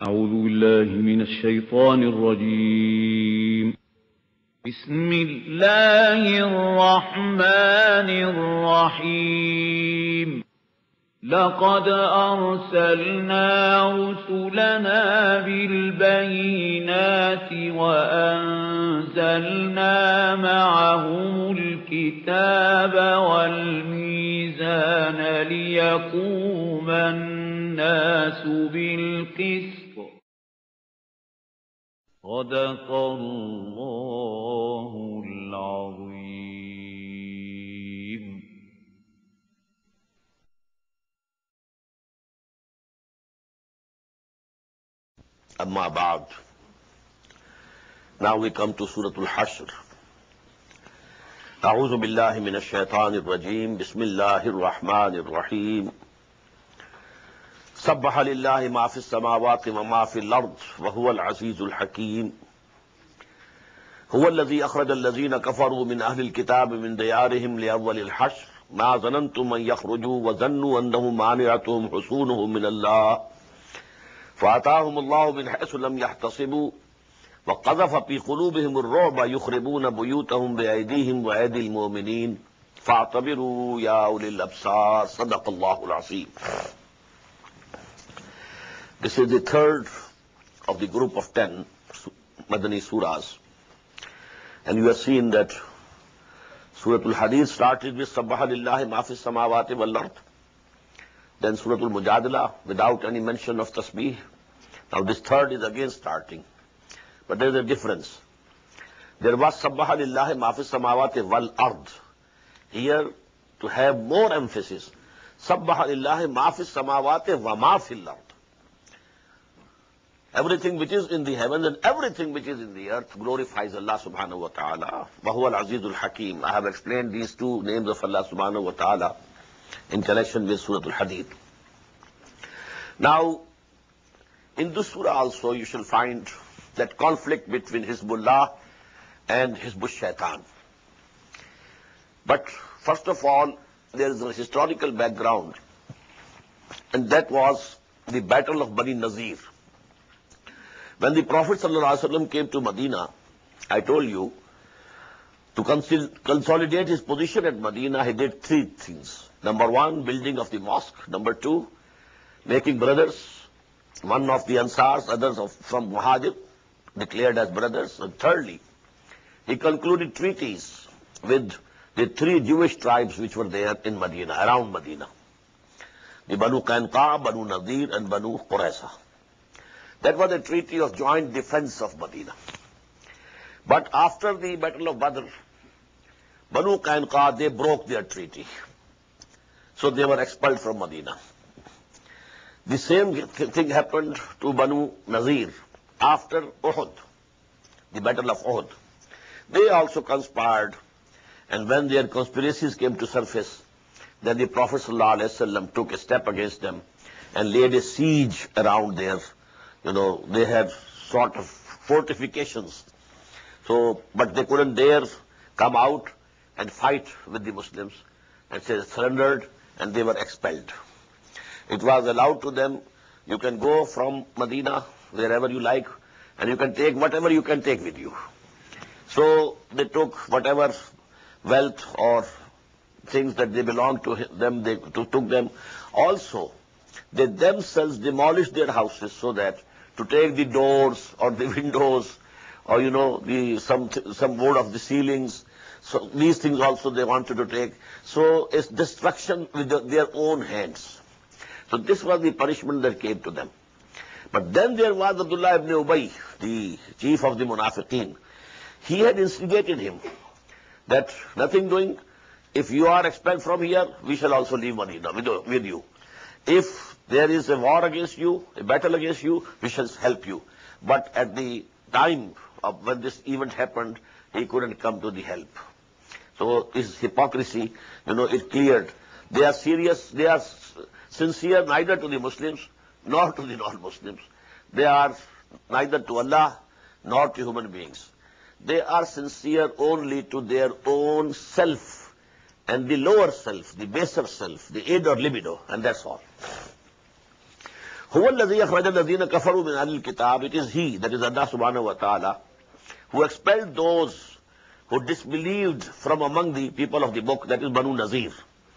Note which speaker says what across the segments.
Speaker 1: أعوذ بالله من الشيطان الرجيم. بسم الله الرحمن الرحيم. لقد أرسلنا رسلنا بالبينات وأنزلنا معهم الكتاب والميزان ليقوم الناس بالقسط. صدق الله العظيم.
Speaker 2: Amma ba'd. Now we come to Surah Al-Hashr. أعوذ بالله من الشيطان الرجيم. بسم الله الرحمن الرحيم. سبح لله ما في السماوات وما في الأرض وهو العزيز الحكيم. هو الذي أخرج الذين كفروا من أهل الكتاب من ديارهم لأول الحشر ما ظننتم أن يخرجوا وظنوا أنهم مانعتهم حصونهم من الله فأتاهم الله من حيث لم يحتسبوا وقذف في قلوبهم الرعب يخربون بيوتهم بأيديهم وأيدي المؤمنين فاعتبروا يا أولي الأبصار. صدق الله العظيم. This is the third of the group of 10 Madani surahs, and you have seen that Surah Al-Hadid started with Sabbaha lillahi ma fi samawati wal ard. Then Surah Al-Mujadala without any mention of tasbih. Now this third is again starting. But there is a difference. There was Sabbaha lillahi ma fi samawati wal ard. Here, to have more emphasis, Sabbaha lillahi ma fi samawati wa ma fil ard. Everything which is in the heavens and everything which is in the earth glorifies Allah subhanahu wa ta'ala. Wa huwa al-azizul hakim. I have explained these two names of Allah subhanahu wa ta'ala in connection with Surah Al-Hadid. Now, in this surah also you shall find that conflict between Hizbullah and Hizbul Shaitan. But first of all, there is a historical background, and that was the battle of Bani Nazir. When the Prophet ﷺ came to Medina, I told you, to consolidate his position at Medina, he did three things. Number one, building of the mosque. Number two, making brothers, one of the Ansars, others from Muhajir, declared as brothers. And thirdly, he concluded treaties with the three Jewish tribes which were there in Medina, around Medina. The Banu Qainqa, Banu Nadir, and Banu Qurayza. That was a treaty of joint defense of Medina. But after the Battle of Badr, Banu Qainqa, they broke their treaty. So they were expelled from Medina. The same thing happened to Banu Nazir after Uhud, the Battle of Uhud. They also conspired, and when their conspiracies came to surface, then the Prophet ﷺ took a step against them and laid a siege around their, they had sort of fortifications. So, but they couldn't dare come out and fight with the Muslims, and they surrendered and they were expelled. It was allowed to them, you can go from Medina wherever you like, and you can take whatever you can take with you. So they took whatever wealth or things that they belonged to them, they took them. Also, they themselves demolished their houses so that to take the doors or the windows or some wood of the ceilings. So these things also they wanted to take. So it's destruction with their own hands. So this was the punishment that came to them. But then there was Abdullah ibn Ubay, the chief of the Munafiqeen. He had instigated him that nothing doing, if you are expelled from here, we shall also leave Medina with you. If there is a war against you, a battle against you, we shall help you. But at the time of when this event happened, he couldn't come to the help. So his hypocrisy, it cleared. They are serious, they are sincere neither to the Muslims nor to the non-Muslims. They are neither to Allah nor to human beings. They are sincere only to their own self and the lower self, the baser self, the id or libido, and that's all. هو الذي أخرج الذين كفروا من أهل الكتاب. It is he, that is Allah subhanahu wa ta'ala, who expelled those who disbelieved from among the people of the book, that is Banu Nazir.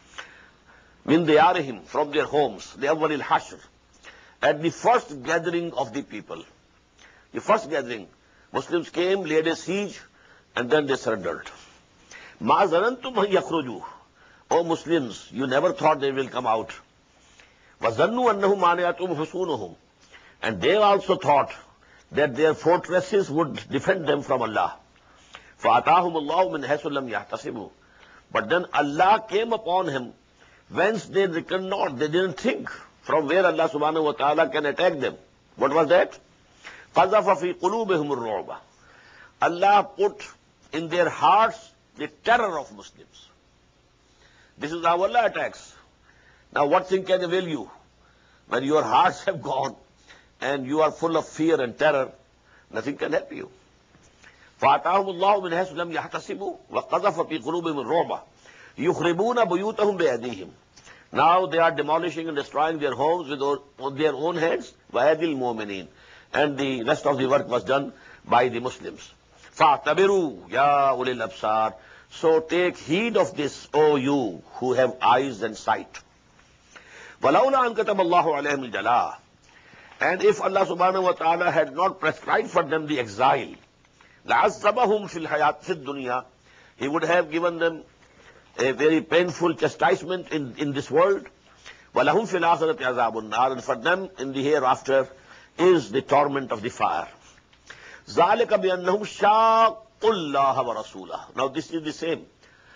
Speaker 2: Min diyarihim, from their homes, the awwalil hashr, at the first gathering of the people. The first gathering, Muslims came, laid a siege, and then they surrendered. Ma zanantum an yakhruju. O Muslims, you never thought they will come out. Wa zannu annahum maniatum husunuhum. And they also thought that their fortresses would defend them from Allah. فَأَتَاهُمُ اللَّهُ مِنْ حَيْثُ لَمْ يَحْتَسِبُوا. But then Allah came upon him whence they reckoned not. They didn't think from where Allah subhanahu wa ta'ala can attack them. What was that? قَذَفَ فِي قُلُوبِهِمُ الرُّعْبَ. Allah put in their hearts the terror of Muslims. This is how Allah attacks. Now what thing can avail you? When your hearts have gone and you are full of fear and terror, nothing can help you. فَأَتَاهُمُ اللَّهُ مِنْ حَيْثُ لَمْ يَحْتَسِبُوا وَقَذَفَ فِي قُلُوبِهِمُ الرُّعْبَ يُخْرِبُونَ بُيُوتَهُمْ بِأَيْدِيهِمْ. Now they are demolishing and destroying their homes with their own hands. وَأَيْدِي الْمُؤْمِنِينَ. And the rest of the work was done by the Muslims. فَاعْتَبِرُوا يَا أُولِي الْأَبْصَارِ. So take heed of this, O you who have eyes and sight. وَلَوْلَا أَنْ كَتَبَ اللَّهُ عَلَيْهِمُ الْجَلَاءَ. And if Allah subhanahu wa ta'ala had not prescribed for them the exile, لَعَذَّبَهُمْ فِي الدُّنْيَا. He would have given them a very painful chastisement in this world. وَلَهُمْ فِي الْآخِرَةِ عَذَابُ النَّارِ. And for them in the hereafter is the torment of the fire. ذَلِكَ بِأَنَّهُمْ شَاقُّوا اللَّهَ وَرَسُولَهُ. Now this is the same.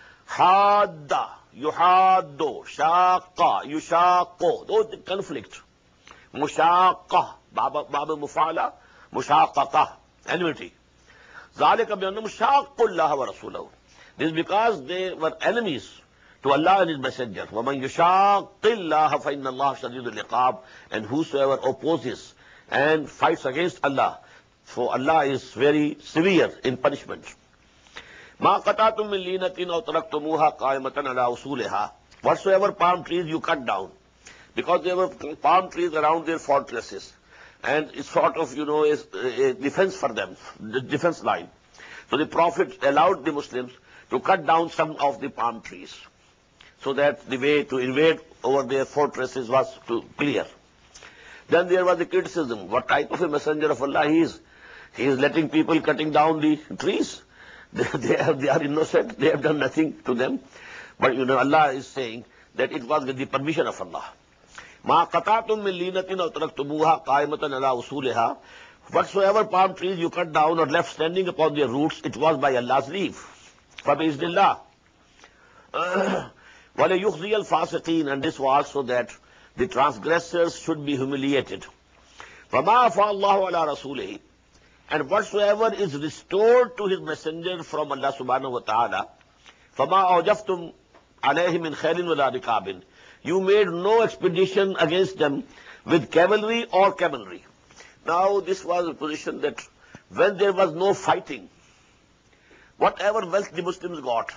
Speaker 2: حَادَّ يُحَادُّ شَاقَّ يُشَاقُّ. Those conflict. مُشَاقَّ بَابَ مُفَعْلَ مُشَاقَّةَ. Enmity. ذَلِكَ بِأَنَّهُمْ شَاقُّوا اللَّهَ وَرَسُولَهُ. This is because they were enemies to Allah and His Messenger. وَمَنْ يُشَاقِّ اللَّهَ فَإِنَّ اللَّهَ شَدِيدُ الْعِقَابِ. And whosoever opposes and fights against Allah, for Allah is very severe in punishment. مَا قَطَعْتُم مِّن لِينَةٍ أَوْ تَرَكْتُمُوهَا قَائِمَةً عَلَىٰ أُصُولِهَا. Whatsoever palm trees you cut down, because there were palm trees around their fortresses, and it's sort of, a defense for them, the defense line. So the Prophet allowed the Muslims to cut down some of the palm trees, so that the way to invade over their fortresses was clear. Then there was the criticism. What type of a messenger of Allah he is? He is letting people cutting down the trees. They are innocent. They have done nothing to them. But Allah is saying that it was with the permission of Allah. مَا قَطَعْتُم مِّن لِينَةٍ أَوْ تَرَكْتُمُوهَا قَائِمَةً عَلَىٰ أُصُولِهَا. Whatsoever palm trees you cut down or left standing upon their roots, it was by Allah's leave. فَبِإِذْنِ اللَّهِ. وَلَيُخْزِيَ الْفَاسِقِينَ. And this was so that the transgressors should be humiliated. فَمَا أَفَاءَ اللَّهُ عَلَىٰ رَسُولِهِ. And whatsoever is restored to his messenger from Allah subhanahu wa ta'ala, فَمَا أَوْجَفْتُمْ عَلَيْهِ مِنْ خَيْلٍ وَلَا رِكَابٍ. You made no expedition against them with cavalry or camelry. Now this was a position that when there was no fighting, whatever wealth the Muslims got,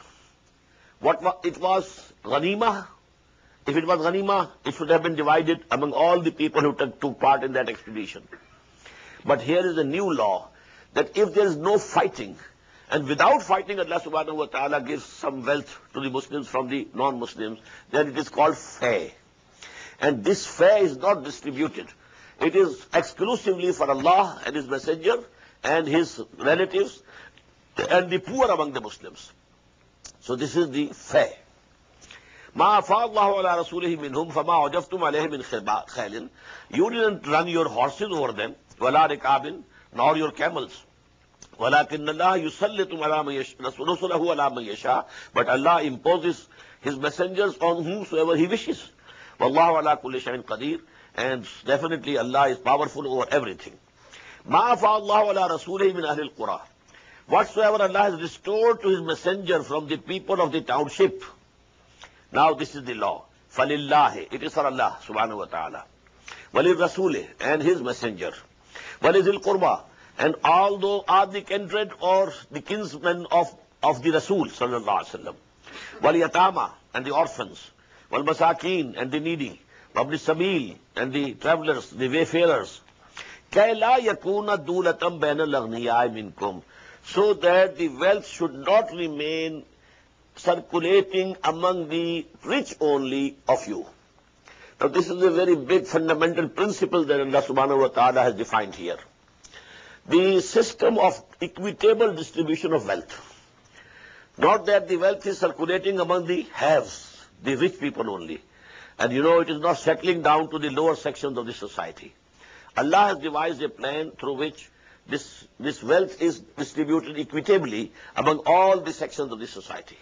Speaker 2: it was ghanima. If it was ghanima, it should have been divided among all the people who took part in that expedition. But here is a new law that if there is no fighting, and without fighting Allah subhanahu wa ta'ala gives some wealth to the Muslims from the non-Muslims, then it is called fay. And this fay is not distributed. It is exclusively for Allah and His Messenger and His relatives and the poor among the Muslims. So this is the fay. مَا أَفَاءَ اللَّهُ عَلَىٰ رَسُولِهِ مِنْهُمْ فَمَا عَجَفْتُمْ عَلَيْهِ مِنْ خَيْلٍ. You didn't run your horses over them, وَلَا رِكَابٍ, nor your camels. وَلَكِنَّ اللَّهَ يُسَلِّطُ رُسُلَهُ عَلَىٰ مَن يَشَاءُ. But Allah imposes His messengers on whomsoever He wishes. وَاللَّهُ عَلَىٰ كُلِّ شَيْءٍ قَدِيرٌ. And definitely Allah is powerful over everything. مَا أَفَاءَ اللَّهُ عَلَىٰ رَسُولِهِ مِنْ أَهْلِ الْقُرَىٰ. Whatsoever Allah has restored to His messenger from the people of the township. Now this is the law. فَلِلَّهِ. It is for Allah subhanahu wa ta'ala. وَلِلرَّسُولِ. And His messenger. وَلِذِي الْقُرْبَى. And although are the kindred or the kinsmen of the Rasul sallallahu alaihi wasallam. وَالْيَتَامَى. And the orphans. وَالْمَسَاكِينَ. And the needy. وابن السبيل, and the travelers, the wayfarers, كَيْ لَا يَكُونَ دُولَةً بَيْنَ الْأَغْنِيَاءِ مِنْكُمْ, so that the wealth should not remain circulating among the rich only of you. Now this is a very big fundamental principle that Allah subhanahu wa ta'ala has defined here. The system of equitable distribution of wealth. Not that the wealth is circulating among the haves, the rich people only. And you know, it is not settling down to the lower sections of the society. Allah has devised a plan through which this wealth is distributed equitably among all the sections of the society.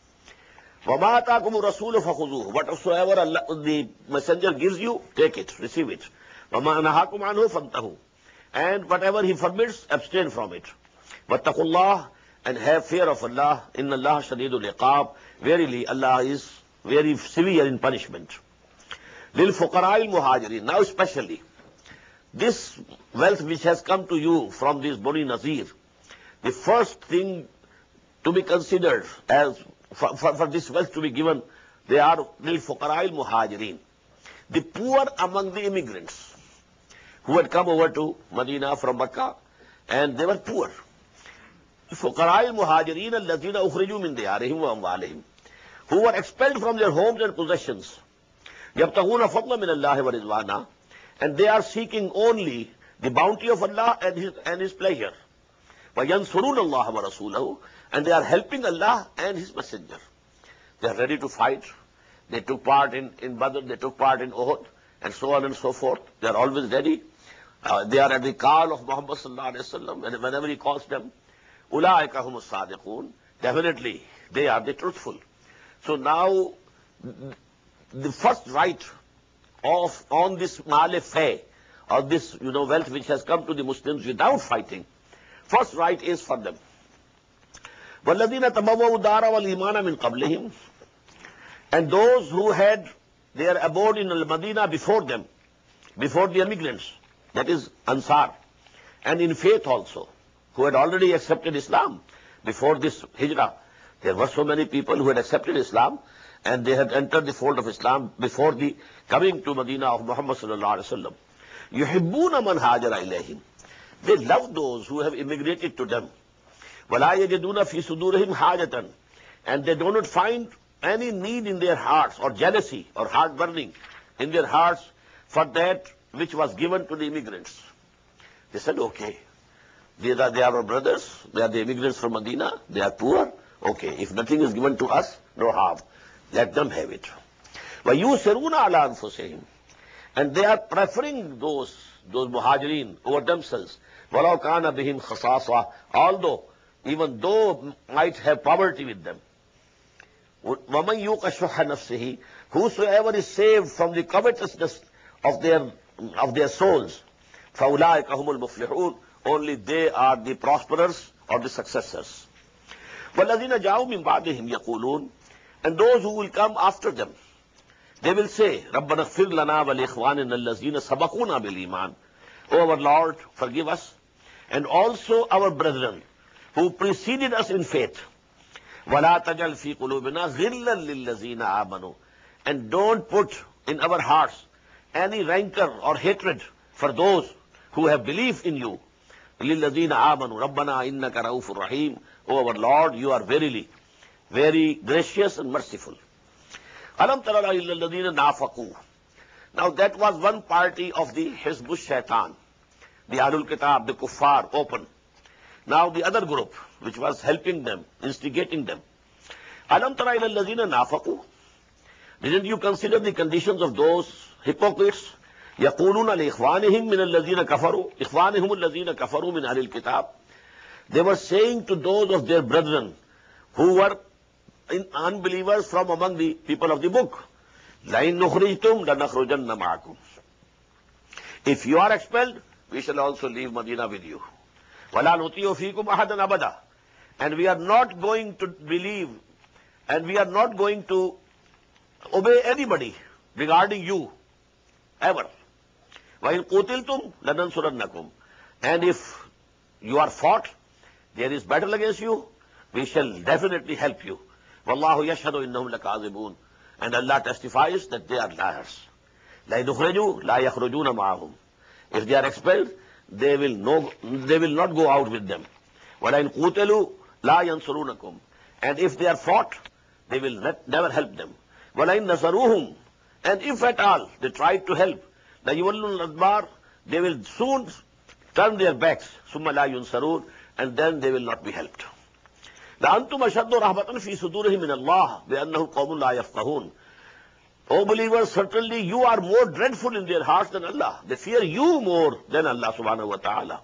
Speaker 2: وَمَا آتَاكُمُ الرَّسُولُ فَخُذُوهُ, whatsoever the messenger gives you, take it, receive it. وَمَا نَهَاكُمْ عَنْهُ فَانْتَهُوا, and whatever he forbids, abstain from it. وَاتَّقُوا اللَّهَ, and have fear of Allah. إِنَّ اللَّهَ شَدِيدُ الْعِقَابِ, verily Allah is very severe in punishment. لِلْفُقَرَاءِ الْمُهَاجِرِينَ, now especially this wealth which has come to you from this Bani Nazir, the first thing to be considered as for this wealth to be given, they are لِلْفُقَرَاءِ الْمُهَاجِرِينَ, the poor among the immigrants who had come over to Medina from Mecca, and they were poor. فُقَرَاءِ الْمُهَاجِرِينَ الَّذِينَ أُخْرِجُوا مِنْ دِيَارِهِمْ وَأَمْوَالِهِمْ, who were expelled from their homes and possessions. يَبْتَغُونَ فَضْلًا مِنَ اللَّهِ وَرِضْوَانًا, and they are seeking only the bounty of Allah and His pleasure. وَيَنْصُرُونَ اللَّهَ وَرَسُولَهُ, and they are helping Allah and His messenger. They are ready to fight. They took part in Badr, they took part in Uhud, and so on and so forth. They are always ready. They are at the call of Muhammad sallallahu alaihi wasallam, and whenever he calls them, أُولَٰئِكَ هُمُ الصَّادِقُونَ, definitely they are the truthful. So now the first right on this Male-Fay, or this wealth which has come to the Muslims without fighting, first right is for them. وَالَّذِينَ تَبَوَّأُوا الدَّارَ وَالْإِيمَانَ مِنْ قَبْلِهِمْ, and those who had their abode in Al-Madinah before them, before the immigrants, that is Ansar, and in faith also, who had already accepted Islam before this Hijrah. There were so many people who had accepted Islam, and they had entered the fold of Islam before the coming to Medina of Muhammad sallallahu alaihi wasallam. يُحِبُّونَ مَنْ هَاجَرَ إِلَيْهِمْ, they love those who have immigrated to them. وَلَا يَجِدُونَ فِي صُدُورِهِمْ حَاجَةً, and they do not find any need in their hearts, or jealousy, or heart burning in their hearts for that which was given to the immigrants. They said, okay, they are our brothers, they are the immigrants from Medina, they are poor, okay, if nothing is given to us, no harm, let them have it. وَيُؤْثِرُونَ عَلَىٰ أَنفُسِهِمْ, and they are preferring those muhajirin over themselves. وَلَوْ كَانَ بِهِمْ خَصَاصَةٌ, although, even though might have poverty with them. وَمَنْ يُوقَ شُحَّ نَفْسِهِ, whosoever is saved from the covetousness of their souls, فَأُولَٰئِكَ هُمُ الْمُفْلِحُونَ, only they are the prosperers or the successors. وَالَّذِينَ جَاءُوا مِنْ بَعْدِهِمْ يَقُولُونَ, and those who will come after them, they will say, رَبَّنَا اغْفِرْ لَنَا وَلِإِخْوَانِنَا الَّذِينَ سَبَقُونَا بِالْإِيمَانِ, O our Lord, forgive us, and also our brethren who preceded us in faith. وَلَا تَجَلْ فِي قُلُوبِنَا غِلًّا لِلَّذِينَ آمَنُوا, and don't put in our hearts any rancor or hatred for those who have believed in you. لِلَّذِينَ آمَنُوا رَبَّنَا إِنَّكَ رَءُوفٌ رَحِيمٌ, O our Lord, you are verily very gracious and merciful. أَلَمْ تَرَ إِلَّا الَّذِينَ نَافَقُوا, now that was one party of the Hizb Shaitan, the Ahlul Kitab, the Kuffar, open. Now the other group, which was helping them, instigating them. أَلَمْ تَرَ إِلَى الَّذِينَ نَافَقُوا, didn't you consider the conditions of those hypocrites? يَقُولُونَ لِإِخْوَانِهِمْ مِنَ الَّذِينَ كَفَرُوا إِخْوَانِهُمُ الَّذِينَ كَفَرُوا مِنْ أَهْلِ الْكِتَابِ, they were saying to those of their brethren who were unbelievers from among the people of the book, لَإِن نُخْرِجْتُمْ لَنَخْرُجَنَّ مَعَكُمْ, if you are expelled, we shall also leave Medina with you. وَلَا نُطِيعُ فِيكُمْ أَحَدًا أَبَدًا, and we are not going to believe, and we are not going to obey anybody regarding you, ever. وَإِن قُتِلْتُمْ لَنَنْصُرَنَّكُمْ, and if you are fought, there is battle against you, we shall definitely help you. وَاللَّهُ يَشْهَدُ إِنَّهُمْ لَكَاذِبُونَ, and Allah testifies that they are liars. لَا يُخْرَجُوا لَا يَخْرُجُونَ مَعَهُمْ. If they are expelled, they will not go out with them. وَلَئِنْ قُوتِلُوا لَا يَنْصُرُونَكُمْ. And if they are fought, they will never help them. وَلَئِنْ نَصَرُوهُمْ. And if at all they try to help, لَيُوَلُّونَ الْأَدْبَارَ. They will soon turn their backs. ثُمَّ لَا يُنْصَرُونَ. And then they will not be helped. لَأَنْتُمْ أَشَدُّ رَهْبَةً فِي صُدُورِهِمْ مِنَ اللَّهِ بِأَنَّهُمْ قَوْمٌ لَا يَفْقَهُونَ. O believers, certainly you are more dreadful in their hearts than Allah. They fear you more than Allah subhanahu wa ta'ala.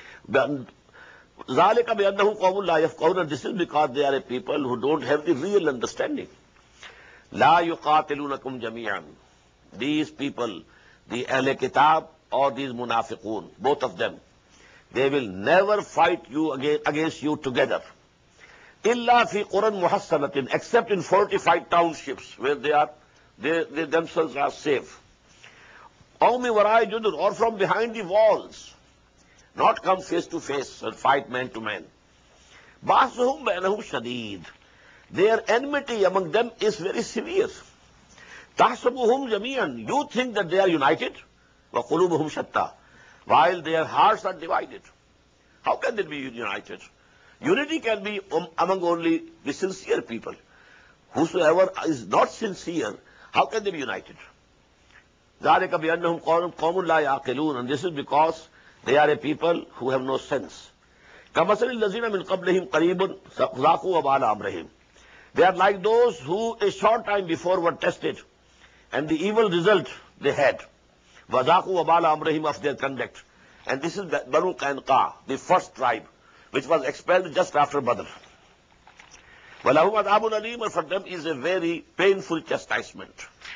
Speaker 2: ذَلِكَ بِأَنَّهُمْ قَوْمٌ لَا يَفْقَهُونَ. And this is because they are a people who don't have the real understanding. لَا يُقَاتِلُونَكُمْ جَمِيعًا. These people, the Ahl Kitab or these Munafiqun, both of them, they will never fight you against you together. إِلَّا فِي قُرًى مُحَصَّنَةٍ. Except in fortified townships where they themselves are safe. أَوْ مِنْ وَرَاءِ جُدُرٍ. Or from behind the walls. Not come face to face and fight man to man. بَعْثُهُمْ بَيْنَهُمْ شَدِيدٌ. Their enmity among them is very severe. تَحْسَبُهُمْ جَمِيعًا. You think that they are united. وَقُلُوبُهُمْ شَتَّى. While their hearts are divided. How can they be united? Unity can be among only the sincere people. Whosoever is not sincere, how can they be united? ذَلِكَ بِأَنَّهُمْ قَوْمٌ لَا يَعْقِلُونَ. And this is because they are a people who have no sense. كَمَثَلِ الَّذِينَ مِنْ قَبْلِهِمْ قَرِيبٌ ذَاقُوا وَبَالَ أَمْرِهِمْ. They are like those who a short time before were tested, and the evil result they had. وَذَاقُوا وَبَالَ أَمْرِهِمْ, of their conduct. And this is Banu Qaynuqa, the first tribe, which was expelled just after Badr. وَلَهُمْ عَذَابٌ أَلِيمٌ. For them is a very painful chastisement.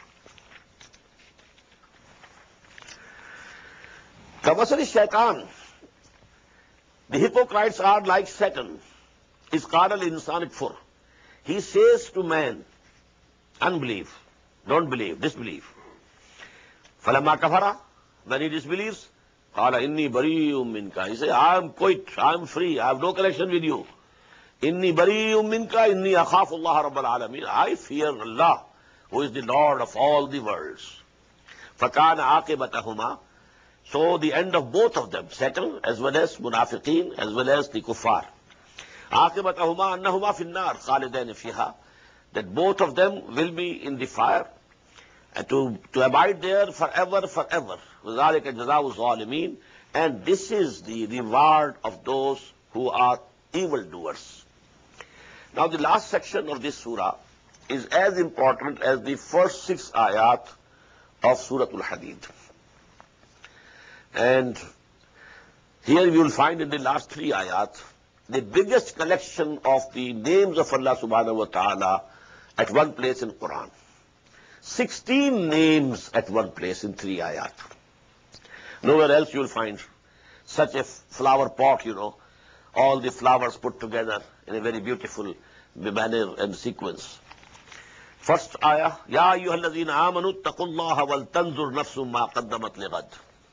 Speaker 2: كَمَثَلِ الشَّيْطَانِ. The hypocrites are like Satan. إِذْ قَالَ الْإِنسَانِ اكْفُرْ. He says to man, unbelief, don't believe, disbelieve. فَلَمَّا كَفَرَ. When he disbelieves, قَالَ إِنِّي بَرِيٌّ مِّنْكَ. He says, I am quit, I am free, I have no connection with you. إِنِّي بَرِيٌّ مِّنْكَ إِنِّي أَخَافُ اللَّهَ رَبَّ الْعَالَمِينَ. I fear Allah, who is the Lord of all the worlds. فَكَانَ عَاقِبَتَهُمَا. So the end of both of them, Satan as well as Munafiqeen as well as the Kuffar. عَاقِبَتَهُمَا أَنَّهُمَا فِي النَّارِ خَالِدَيْنِ فِيهَا. That both of them will be in the fire, and to abide there forever. وَذَلِكَ جَزَاءُ الظَّالِمِينَ. And this is the reward of those who are evildoers. Now the last section of this surah is as important as the first 6 ayat of Surah Al-Hadid. And here you will find in the last 3 ayat the biggest collection of the names of Allah subhanahu wa ta'ala at one place in Quran. 16 names at one place in 3 ayat. Nowhere else you will find such a flower pot, all the flowers put together in a very beautiful manner and sequence. First ayah, Ya ayyuhalladhina amanu ittaqullaha wal tanzur nafsum ma qaddamat lighad.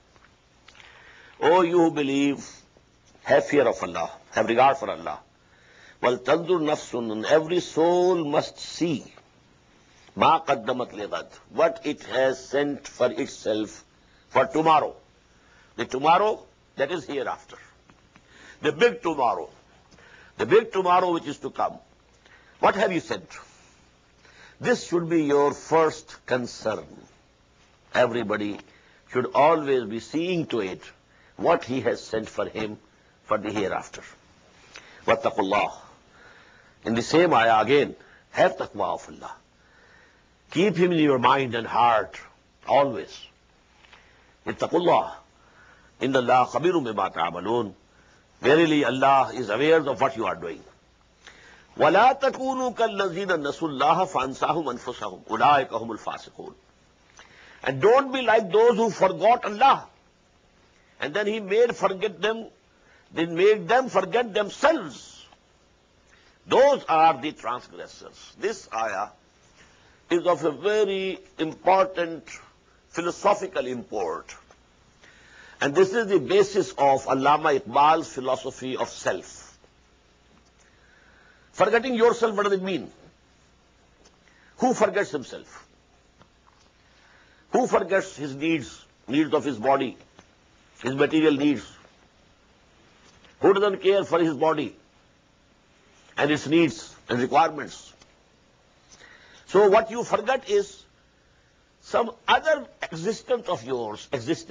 Speaker 2: O you who believe, have fear of Allah, have regard for Allah. Wal tanzur nafsun, and every soul must see ma qaddamat lighad, what it has sent for itself for tomorrow. The tomorrow that is hereafter. The big tomorrow which is to come. What have you sent? This should be your first concern. Everybody should always be seeing to it what he has sent for him for the hereafter. Wattaqullah. In the same ayah again, have taqwa of Allah. Keep him in your mind and heart always. Ittaqullah. Inna Allah khabirun bima ta'malun. Verily Allah is aware of what you are doing. وَلَا تَكُونُوا كَالَّذِينَ نَسُوا اللَّهَ فَأَنْسَاهُمْ أَنفُسَهُمْ أُولَٰئِكَ هُمُ الْفَاسِقُونَ. And don't be like those who forgot Allah, and then He made them forget themselves. Those are the transgressors. This ayah is of a very important philosophical import. And this is the basis of Allama Iqbal's philosophy of self. Forgetting yourself, what does it mean? Who forgets himself? Who forgets his needs of his body, his material needs? Who doesn't care for his body and its needs and requirements? So what you forget is some other existence of yours,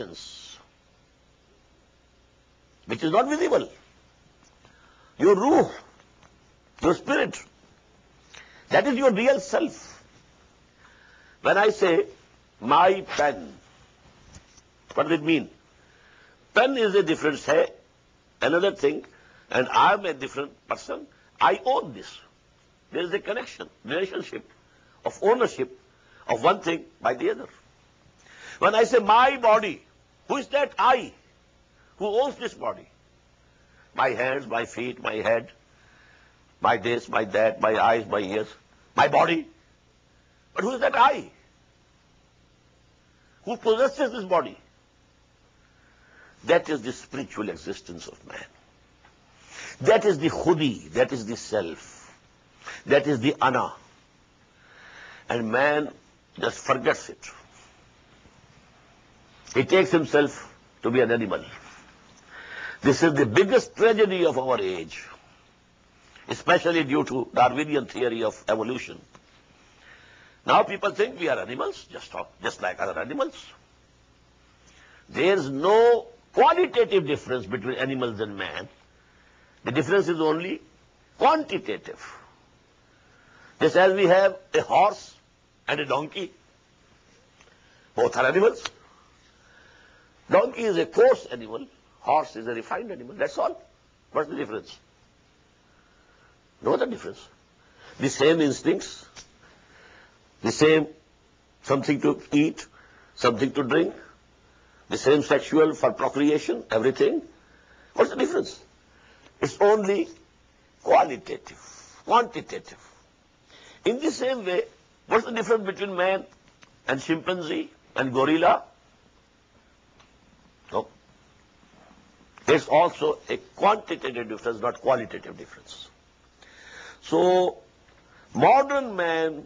Speaker 2: which is not visible. Your ruh, your spirit, that is your real self. When I say my pen, what does it mean? Pen is a different say, another thing, and I am a different person. I own this. There is a connection, relationship of ownership of one thing by the other. When I say my body, who is that I? Who owns this body? My hands, my feet, my head, my this, my that, my eyes, my ears, my body. But who is that I? Who possesses this body? That is the spiritual existence of man. That is the khudi, that is the self, that is the ana. And man just forgets it. He takes himself to be an animal. This is the biggest tragedy of our age, especially due to Darwinian theory of evolution. Now people think we are animals, just like other animals. There is no qualitative difference between animals and man. The difference is only quantitative. Just as we have a horse and a donkey, both are animals. Donkey is a coarse animal, horse is a refined animal, that's all. What's the difference? No other difference. The same instincts, the same something to eat, something to drink, the same sexual for procreation, everything. What's the difference? It's only qualitative, quantitative. In the same way, what's the difference between man and chimpanzee and gorilla? No. There's also a quantitative difference, not qualitative difference. So, modern man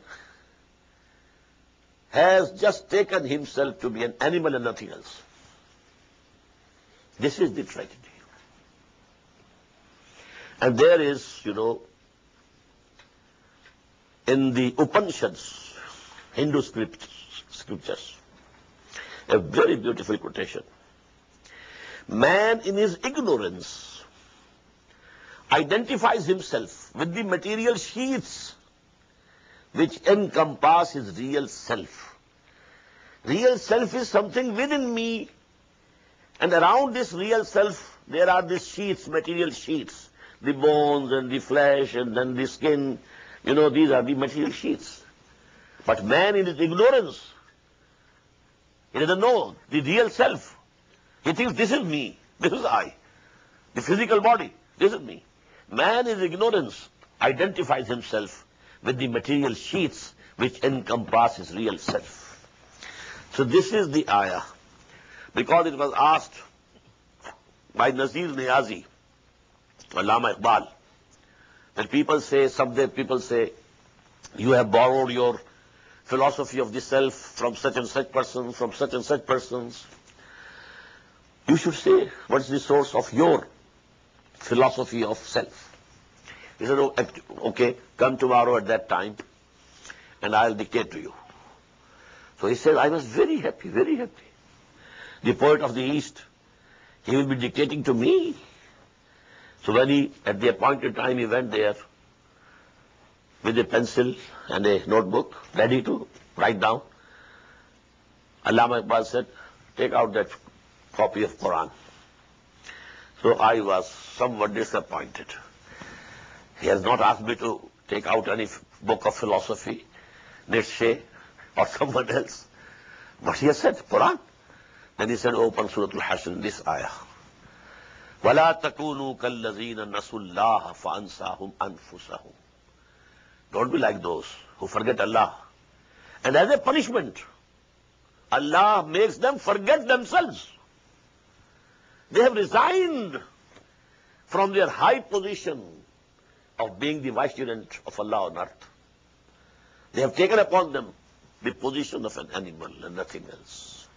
Speaker 2: has just taken himself to be an animal and nothing else. This is the tragedy. And there is, in the Upanishads, Hindu scriptures, a very beautiful quotation. Man in his ignorance identifies himself with the material sheaths which encompass his real self. Real self is something within me, and around this real self there are these sheaths, material sheaths, the bones and the flesh and then the skin. These are the material sheaths. But man in his ignorance, he doesn't know the real self. He thinks this is me, this is I, the physical body, this is me. Man in ignorance identifies himself with the material sheaths which encompass his real self. So this is the ayah, because it was asked by Nazir Niazi, Allama Iqbal, that people say, you have borrowed your philosophy of the self from such and such persons, from such and such persons. You should say, what is the source of your philosophy of self? He said, okay, come tomorrow at that time, and I'll dictate to you. So he said, I was very happy, very happy. The poet of the East, he will be dictating to me. So when at the appointed time, he went there with a pencil and a notebook, ready to write down. Allama Iqbal said, take out that copy of Quran. So I was somewhat disappointed. He has not asked me to take out any book of philosophy, Nietzsche or someone else. But he has said Quran. Then he said, open Surah Al-Hashr, this ayah. وَلَا تَكُونُوا كَالَّذِينَ نَسُوا اللَّهَ فَأَنْسَاهُمْ أَنفُسَهُمْ. Don't be like those who forget Allah. And as a punishment, Allah makes them forget themselves. They have resigned from their high position of being the vicegerent of Allah on earth. They have taken upon them the position of an animal and nothing else.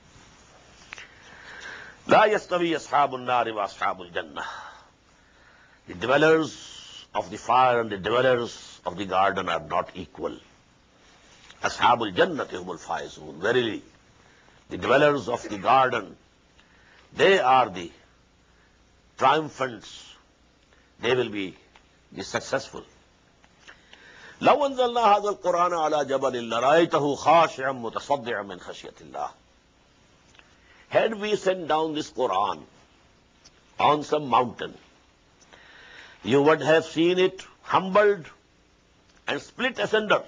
Speaker 2: لا يستوي أصحاب النار وأصحاب الجنة. The dwellers of the fire and the dwellers of the garden are not equal. Ashabul Jannati humul faizun. Verily, the dwellers of the garden, they are the triumphants. They will be the successful. لو أنزلنا هذا القرآن على جبل لرأيته خاشعا متصدعا من خشية الله. Had we sent down this Quran on some mountain, you would have seen it humbled and split asunder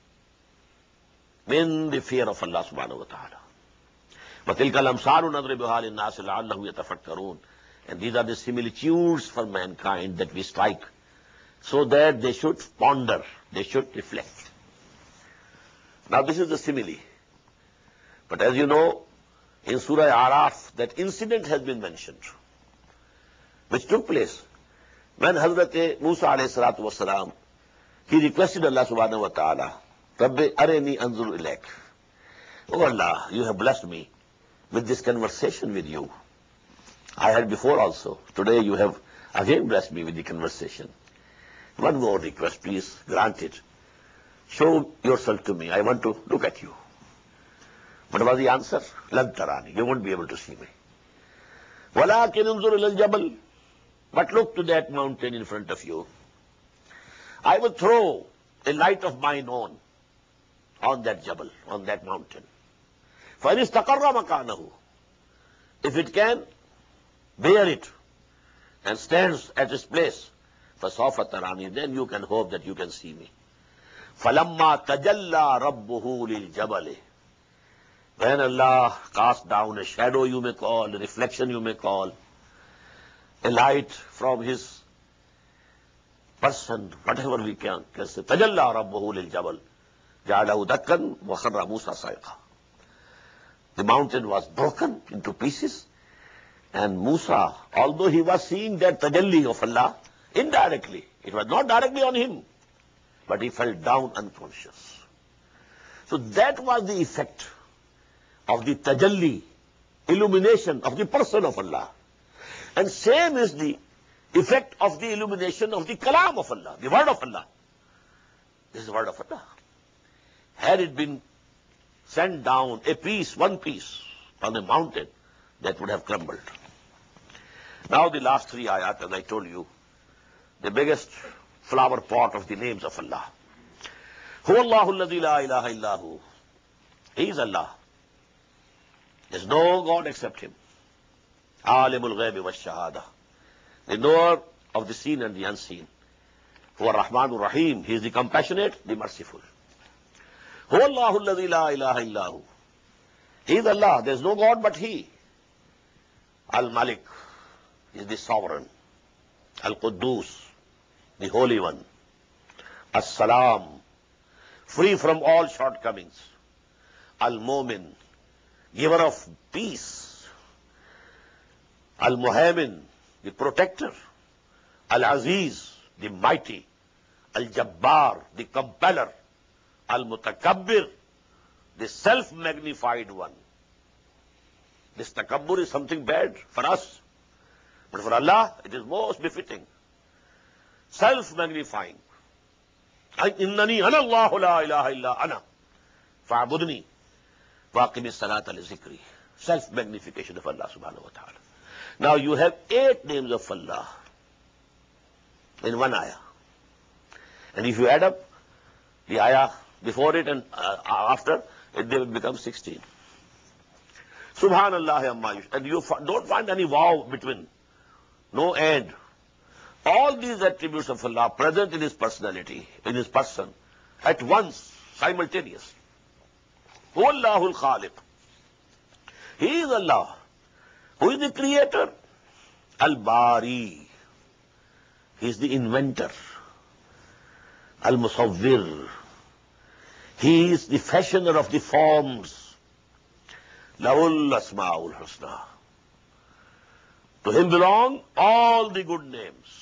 Speaker 2: in the fear of Allah subhanahu wa ta'ala. وَتِلْكَ الْأَمْثَالُ نَضْرِبُهَا لِلنَّاسِ لَعَلَّهُمْ يَتَفَكَّرُونَ. And these are the similitudes for mankind that we strike, so that they should ponder, they should reflect. Now this is the simile. But as you know, in Surah Araf, that incident has been mentioned, which took place when Hazrat Musa alayhi salatu wasalam, he requested Allah subhanahu wa ta'ala, Rabbi arini anzur ilaik. Oh Allah, you have blessed me with this conversation with you. I had before also. Today you have again blessed me with the conversation. One more request, please, grant it. Show yourself to me. I want to look at you. What was the answer? Lan tarani. You won't be able to see me. Walakin unzur ilal jabal. But look to that mountain in front of you. I will throw a light of mine on that jabal, on that mountain. فَإِنِ اسْتَقَرَّ مَكَانَهُ. If it can bear it and stands at its place, فَسَوْفَ تَرَانِي, then you can hope that you can see me. فَلَمَّا تَجَلَّى رَبُّهُ لِلْجَبَلِ. When Allah cast down a shadow, you may call, a reflection you may call, a light from His person, whatever we can say. تَجَلَّى رَبُّهُ لِلْجَبَلِ جَعَلَهُ دَكًّا وَخَرَّ مُوسَى صَيْقًا. The mountain was broken into pieces, and Musa, although he was seeing that tajalli of Allah indirectly, it was not directly on him, but he fell down unconscious. So that was the effect of the tajalli, illumination of the person of Allah. And same is the effect of the illumination of the kalam of Allah, the word of Allah. This is the word of Allah. Had it been sent down a piece, one piece, on a mountain, that would have crumbled. Now the last three ayat, as I told you, the biggest flower pot of the names of Allah. Huwa Allahu alladhi la ilaha illahu. He is Allah. There is no God except Him. Alimul ghaibi wa shahada. The knower of the seen and the unseen. Huwa Rahmanur Rahim. He is the compassionate, the merciful. Huwa Allahu alladhi la ilaha illahu. He is Allah. There is no God but He. Al-Malik is the sovereign. Al-Quddus, the Holy One. As-Salam, free from all shortcomings. Al-Mu'min, giver of peace. Al-Muhaymin, the protector. Al-Aziz, the mighty. Al-Jabbar, the compeller. Al-Mutakabbir, the self-magnified one. This takabbur is something bad for us, but for Allah it is most befitting. Self-magnifying. Innani ana Allahu la ilaha illa ana fa'budni waqimi salata li zikri. Self-magnification of Allah subhanahu wa ta'ala. Now you have 8 names of Allah in one ayah. And if you add up the ayah before it and after, they will become 16. Subhanallah amma yush. And you don't find any wow between. No end. All these attributes of Allah present in His personality, in His person, at once, simultaneous. Huwallahul Khaliq. He is Allah. Who is the creator? Al-Bari. He is the inventor. Al-Musawwir. He is the fashioner of the forms. Lahul Asma'ul Husna. To Him belong all the good names.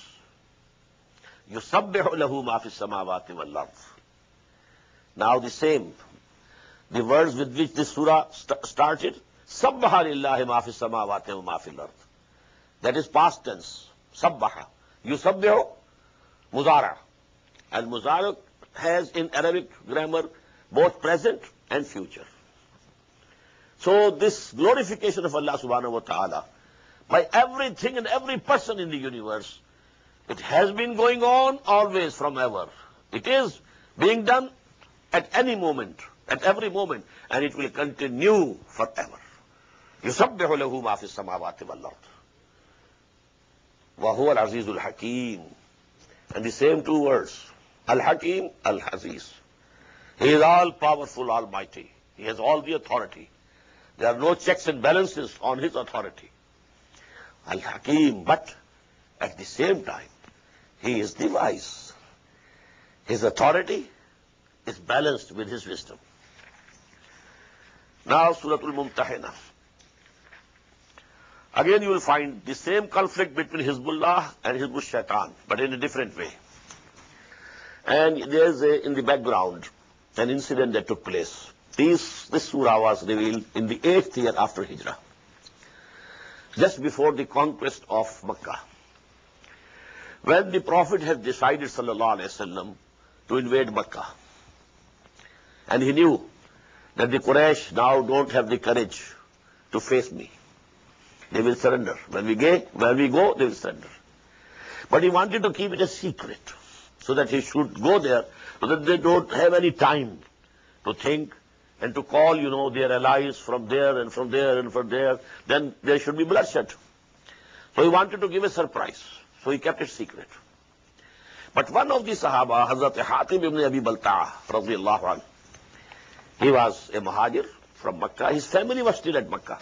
Speaker 2: Yusabbihu lahu ma fi samawati wal ard. Now the same the words with which this surah started, Sabbaha lillahi ma fis samawati wa ma fil ard. That is past tense. Sabbaha. Yusabbihu, muzara. And muzara has in Arabic grammar both present and future. So this glorification of Allah subhanahu wa ta'ala by everything and every person in the universe, it has been going on always from ever. It is being done at any moment, at every moment, and it will continue forever. يُسَبِّحُ لَهُ مَا فِي السَّمَاوَاتِ وَالْأَرْضِ وَهُوَ الْعَزِيزُ الْحَكِيمُ. And the same two words, Al-Hakim, Al-Aziz. He is all-powerful, almighty. He has all the authority. There are no checks and balances on his authority. Al-Hakim, but at the same time, he is the wise. His authority is balanced with his wisdom. Now, Surah Al-Mumtahina. Again, you will find the same conflict between Hizbullah and Hizbul Shaitan, but in a different way. And there is in the background an incident that took place. This surah was revealed in the 8th year after Hijrah, just before the conquest of Makkah. When the Prophet had decided, sallallahu alaihi wasallam, to invade Makkah, and he knew that the Quraysh now don't have the courage to face me. They will surrender. When we go, they will surrender. But he wanted to keep it a secret, so that he should go there, so that they don't have any time to think and to call, their allies from there and from there and from there. Then there should be bloodshed. So he wanted to give a surprise. So he kept it secret. But one of the Sahaba, Hazrat Hatib ibn Abi Balta'a, radiyallahu anhu, he was a Muhajir from Makkah. His family was still at Makkah.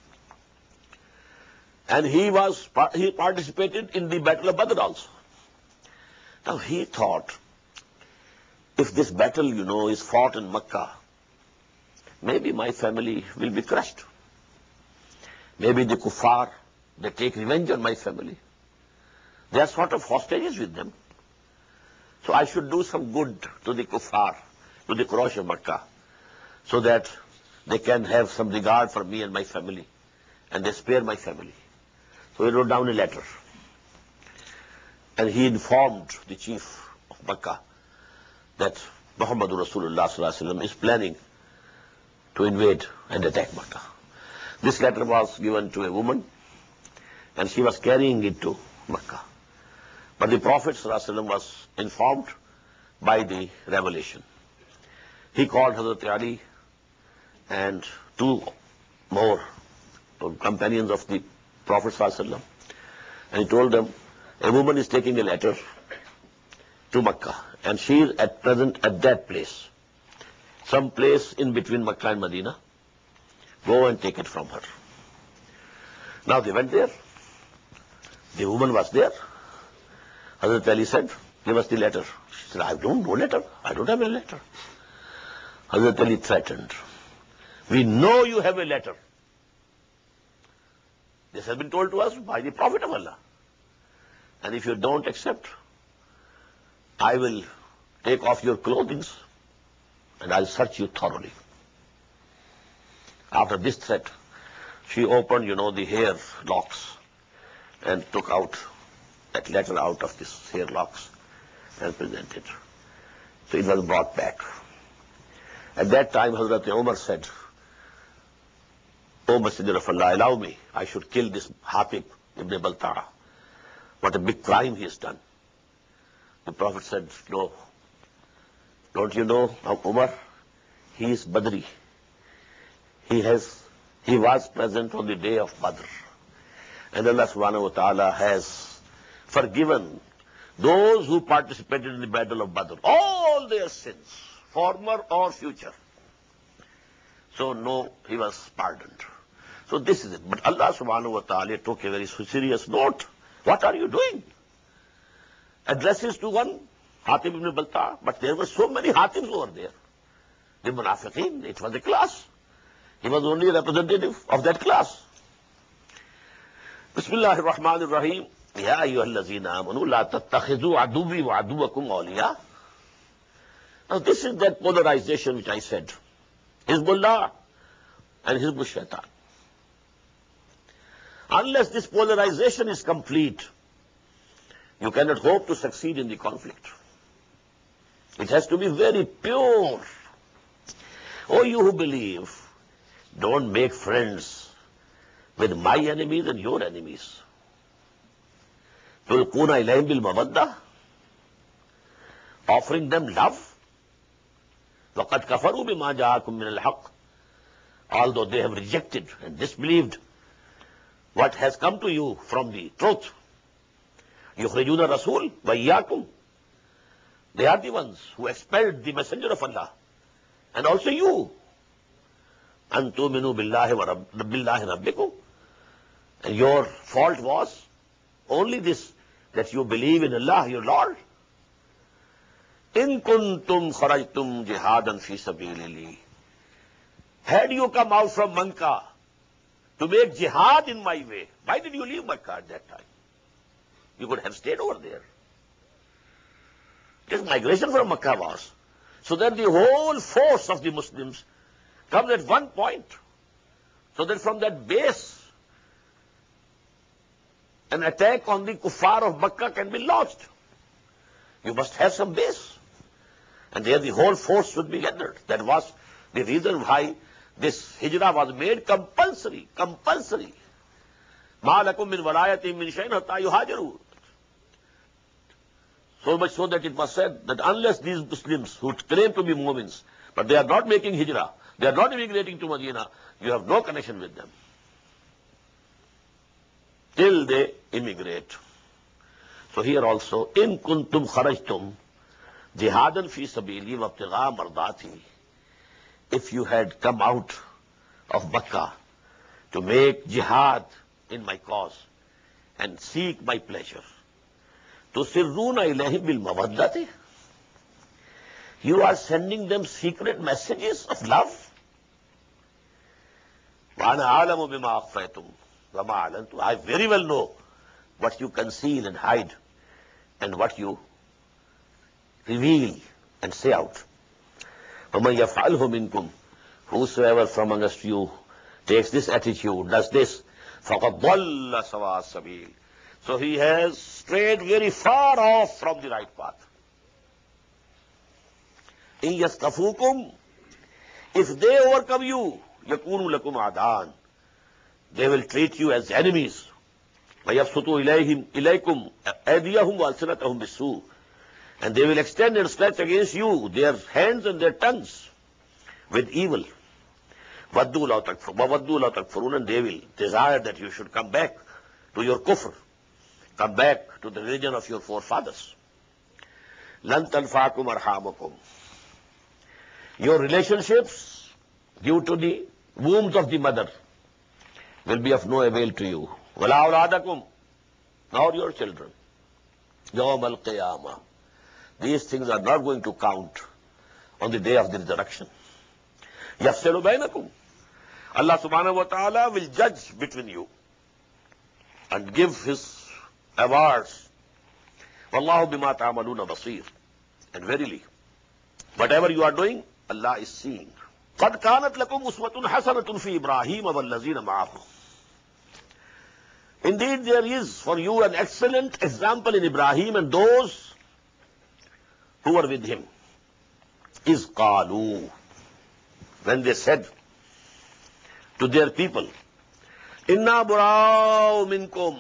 Speaker 2: And he participated in the Battle of Badr also. Now he thought, if this battle, is fought in Makkah, maybe my family will be crushed. Maybe the kuffar, they take revenge on my family. They are sort of hostages with them. So I should do some good to the kuffar, to the Quraysh of Makkah, so that they can have some regard for me and my family, and they spare my family. So he wrote down a letter. And he informed the chief of Makkah that Muhammadur Rasulullah sallallahu alaihi wasallam is planning to invade and attack Makkah. This letter was given to a woman, and she was carrying it to Makkah. But the Prophet sallallahu alaihi wasallam was informed by the revelation. He called Hazrat Ali and two more companions of the Prophet sallallahu alaihi wasallam, and he told them, a woman is taking a letter to Makkah, and she is at present at that place, some place in between Makkah and Medina. Go and take it from her. Now they went there. The woman was there. Hazrat Ali said, give us the letter. She said, I don't know letter. I don't have a letter. Hazrat Ali threatened, we know you have a letter. This has been told to us by the Prophet of Allah. And if you don't accept, I will take off your clothing and I'll search you thoroughly. After this threat, she opened, the hair locks and took out that letter out of this hair locks and presented. So it was brought back. At that time, Hazrat Umar said, O Messenger of Allah, allow me, I should kill this Hatib ibn Balta'a. What a big crime he has done. The Prophet said, no. Don't you know, Umar? He is Badri. He was present on the day of Badr. And Allah subhanahu wa ta'ala has forgiven those who participated in the battle of Badr, all their sins, former or future. So no, he was pardoned. So this is it. But Allah subhanahu wa ta'ala took a very serious note. What are you doing? Addresses to one, Hatib ibn Balta'a, but there were so many Hatibs over there. The Munafiqeen, it was a class. He was only a representative of that class. Bismillahir Rahmanir Rahim. Ya ayyuhallazina amanu la tattakhidhu aduwwi wa aduwwakum awliya. Now this is that polarization which I said. Hizbullah and Hizbul Shaitan. Unless this polarization is complete, you cannot hope to succeed in the conflict. It has to be very pure. Oh, you who believe, don't make friends with my enemies and your enemies. Tulquna ilayhim bil mawaddah, offering them love. وَقَدْ كَفَرُوا بِمَا جَاءَكُم مِّنَ الْحَقِّ, although they have rejected and disbelieved what has come to you from the truth. يُخْرِجُونَ الرَّسُولَ وَإِيَّاكُمْ, they are the ones who expelled the messenger of Allah, and also you. أَن تُؤْمِنُوا بِاللَّهِ رَبِّكُمْ, and your fault was only this, that you believe in Allah, your Lord. In kuntum kharajtum jihadan fi sabilillah. Had you come out from Makkah to make jihad in my way, why did you leave Makkah at that time? You could have stayed over there. This migration from Makkah was so that the whole force of the Muslims comes at one point, so that from that base an attack on the kuffar of Makkah can be launched. You must have some base. And there the whole force should be gathered. That was the reason why this hijrah was made compulsory. Compulsory. مَا لَكُم مِّن وَلَايَةٍ مِّن شَيْءٍ حَتَّىٰ يُهَاجِرُوا. So much so that it was said that unless these Muslims who claim to be Mu'mins, but they are not making hijrah, they are not immigrating to Medina, you have no connection with them till they immigrate. So here also, in kuntum kharajtum jihadan fi sabili wa ibtigha mardati, if you had come out of Makkah to make jihad in my cause and seek my pleasure, tusirruna ilayhim bil mawaddati, you are sending them secret messages of love. Wa ana a'lamu bima akhfaytum wa ma a'lantum, I very well know what you conceal and hide and what you reveal and say out. وَمَنْ يَفْعَلْهُ مِنْكُمْ, whosoever from amongst you takes this attitude, does this, فَقَدْ ضَلَّ سَوَاءَ السَّبِيلِ, so he has strayed very far off from the right path. إِنْ يَسْتَفُوكُمْ, if they overcome you, يَكُونُوا لَكُمْ عَدَانٍ, they will treat you as enemies. وَيَبْسُطُوا إِلَيْكُمْ أَيْدِيَهُمْ وَأَلْسِنَتَهُم بِالسُّوءِ, and they will extend and stretch against you their hands and their tongues with evil. وَدُّوا لَوْ تَكْفُرُونَ, and they will desire that you should come back to your kufr, come back to the religion of your forefathers. لَن تَنْفَعَكُمْ أَرْحَامُكُمْ, your relationships due to the wombs of the mother will be of no avail to you. وَلَا أَوْلَادَكُمْ, nor your children. يَوْمَ الْقِيَامَةِ, these things are not going to count on the day of the resurrection. يَفْصِلُ بَيْنَكُمْ, Allah subhanahu wa ta'ala will judge between you and give his awards. وَاللَّهُ بِمَا تَعْمَلُونَ بَصِيرٌ, and verily, whatever you are doing, Allah is seeing. قَدْ كَانَتْ لَكُمْ أُسْوَةٌ حَسَنَةٌ فِي إِبْرَاهِيمَ وَالَّذِينَ مَعَهُ, indeed there is for you an excellent example in Ibrahim and those who were with him. إِذْ قَالُوا, when they said to their people, إِنَّا بُرَاءُ مِنْكُمْ,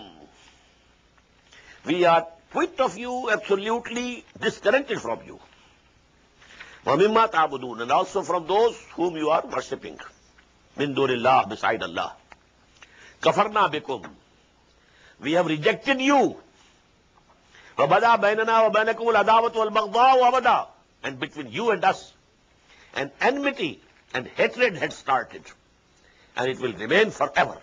Speaker 2: we are quit of you, absolutely disconnected from you. وَمِمَّا تَعْبُدُونَ, and also from those whom you are worshipping. مِن دُونِ اللَّهِ, beside Allah. كَفَرْنَا بِكُمْ, we have rejected you. وَبَدَا بَيْنَنَا وَبَيْنَكُمُ الْعَدَاوَةُ وَالْبَغْضَاءُ أَبَدًا, and between you and us an enmity and hatred had started, and it will remain forever.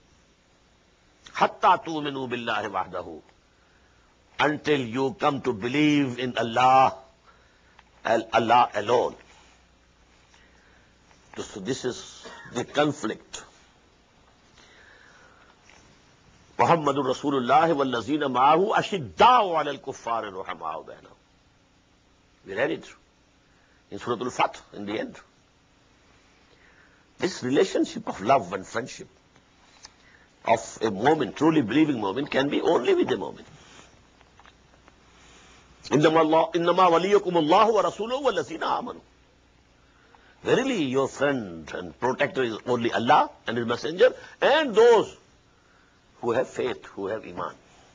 Speaker 2: حَتَّى تُؤْمِنُوا بِاللَّهِ وَحْدَهُ, until you come to believe in Allah, Allah alone. So this is the conflict. محمد رسول الله والذين معه أشداء على الكفار رحماء بينهم. We read it in Surah Al-Fath in the end. This relationship of love and friendship of a moment, truly believing mu'min, can be only with a mu'min. إِنَّمَا وَلِيُّكُمُ اللَّهُ وَرَسُولُهُ وَالَّذِينَ آمَنُوا. Verily, your friend and protector is only Allah and His Messenger and those who have faith, who have iman.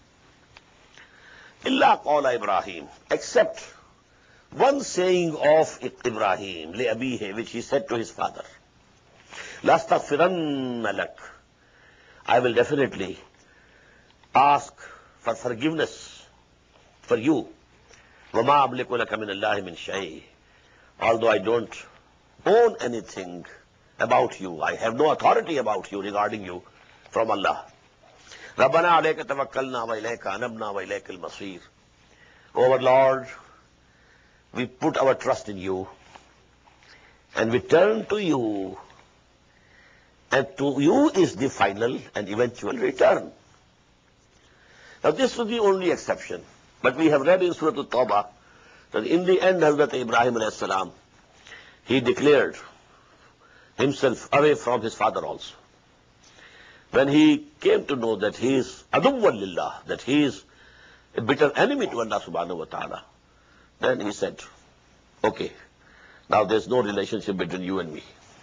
Speaker 2: Illa qawla Ibrahim, except one saying of Ibrahim, li'abihi, which he said to his father, لَأَسْتَغْفِرَنَّ لَكَ, I will definitely ask for forgiveness for you. وَمَا أَمْلِكُ لَكَ مِنَ اللَّهِ مِنْ شَيْءٍ, although I don't own anything about you, I have no authority about you, regarding you, from Allah. رَبَّنَا عَلَيْكَ تَوَكَّلْنَا وَإِلَيْكَ أَنَبْنَا وَإِلَيْكَ الْمَصِيرُ. Our Lord, we put our trust in you and we turn to you, and to you is the final and eventual return. Now this was the only exception, but we have read in Surah At-Tawbah that in the end Hazrat Ibrahim alayhi salam, he declared himself away from his father also. When he came to know that he is aduwwan lillah, that he is a bitter enemy to Allah subhanahu wa ta'ala, then he said, okay, now there's no relationship between you and me.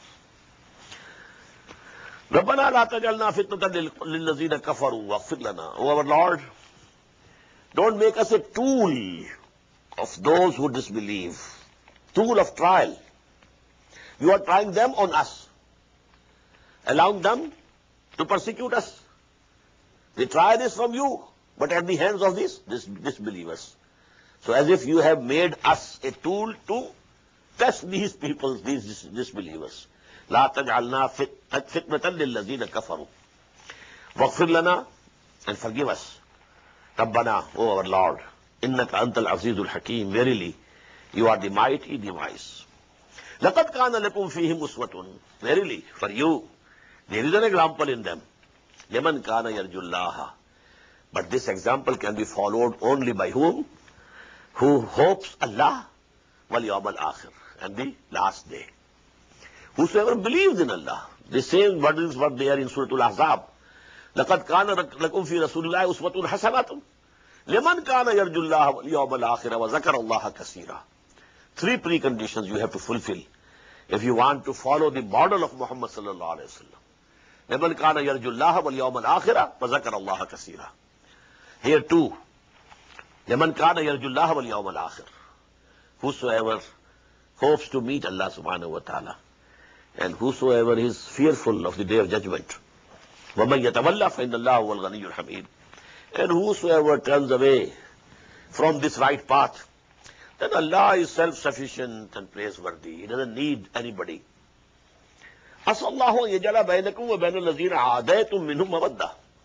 Speaker 2: رَبَّنَا لَا تَجْعَلْنَا فِتْنَةً لِلَّذِينَ كَفَرُوا وَاغْفِرْ لَنَا. O our Lord, don't make us a tool of those who disbelieve, tool of trial. You are trying them on us, allowing them to persecute us. The trial is from you, but at the hands of these disbelievers. So as if you have made us a tool to test these people, these disbelievers. لا تجعلنا فتنة للذين كفروا واغفر لنا, and forgive us. ربنا, O our Lord, إنك أنت العزيز الحكيم, verily you are the mighty, the wise. لقد كان لكم فيهم أسوة, verily for you there is an example in them. لمن كان يرجو الله, but this example can be followed only by whom? Who hopes Allah واليوم الآخر, and the last day. Whosoever believes in Allah. The same words were there in Surah Al-Ahzab. لَقَدْ كَانَ لَكُمْ فِي رَسُولِ اللَّهِ أُسْوَةٌ حَسَنَةٌ لِمَنْ كَانَ يَرْجُو اللَّهَ وَالْيَوْمَ الْآخِرَ وَذَكَرَ اللَّهَ كَثِيرًا. 3 preconditions you have to fulfill if you want to follow the model of Muhammad sallallahu alayhi wa sallam. لِمَنْ كَانَ يَرْجُو اللَّهَ وَالْيَوْمَ الْآخِرَ وَذَكَرَ اللَّهَ كَثِيرًا. Here too, لِمَنْ كَانَ يَرْجُو اللَّهَ وَالْيَوْمَ الْآخِرَ, whosoever hopes to meet Allah subhanahu wa ta'ala, and whosoever is fearful of the day of judgment. وَمَنْ يَتَوَلَّى فَإِنَّ اللَّهَ هُوَ الْغَنِيُّ الْحَمِيدُ. And whosoever turns away from this right path, then Allah is self-sufficient and praiseworthy. He doesn't need anybody. عَسَى اللَّهُ أَنْ يَجْعَلَ بَيْنَكُمْ وَبَيْنَ الَّذِينَ عَادَيْتُم مِّنْهُم مَّوَدَّةً.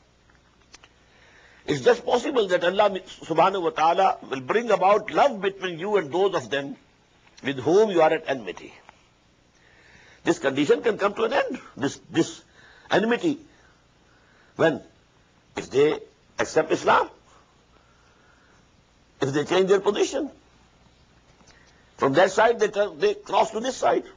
Speaker 2: It's just possible that Allah subhanahu wa ta'ala will bring about love between you and those of them with whom you are at enmity. This condition can come to an end, this enmity. When? If they accept Islam, if they change their position. From that side they cross to this side.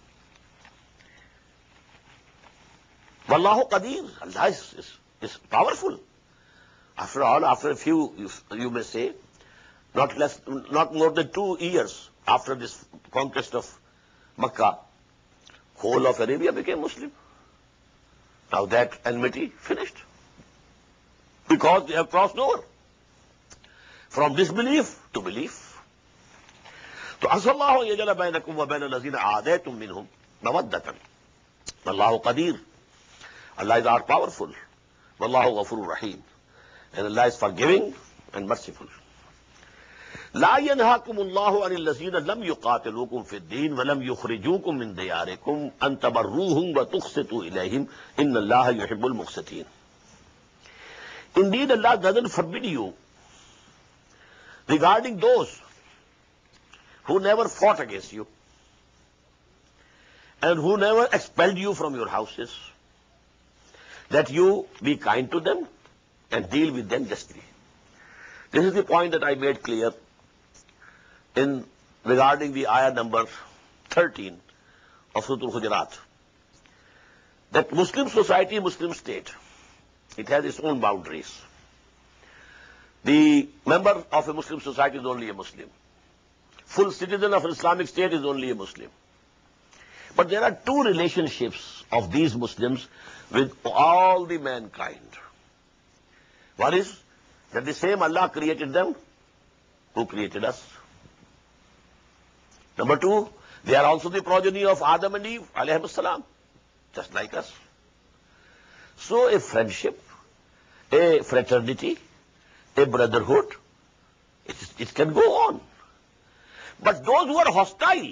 Speaker 2: Wallahu Qadir, Allah is powerful. After all, after a few, you may say, not more than 2 years after this conquest of Makkah, whole of Arabia became Muslim. Now that enmity finished, because they have crossed over from disbelief to belief. So عَسَى اللَّهُ أَنْ يَجْعَلَ بَيْنَكُمْ وَبَيْنَ الَّذِينَ عَادَيْتُم مِّنْهُمْ مَوَدَّةً وَاللَّهُ قَدِيرٌ. Allah is all powerful. وَاللَّهُ غَفُورٌ رَحِيمٌ. And Allah is forgiving and merciful. لا ينهاكم الله عن الذين لم يقاتلوكم في الدين ولم يخرجوكم من دياركم أن تبروهم وتقسطوا إليهم إن الله يحب المقسطين. Indeed, Allah doesn't forbid you regarding those who never fought against you and who never expelled you from your houses, that you be kind to them and deal with them justly. This is the point that I made clear in regarding the ayah number 13 of Surah Al-Hujurat. that Muslim society, Muslim state, it has its own boundaries. The member of a Muslim society is only a Muslim. Full citizen of an Islamic state is only a Muslim. But there are two relationships of these Muslims with all the mankind. One is that the same Allah created them who created us. Number two, they are also the progeny of Adam and Eve, alayhim salam, just like us. So a friendship, a fraternity, a brotherhood, it can go on. But those who are hostile,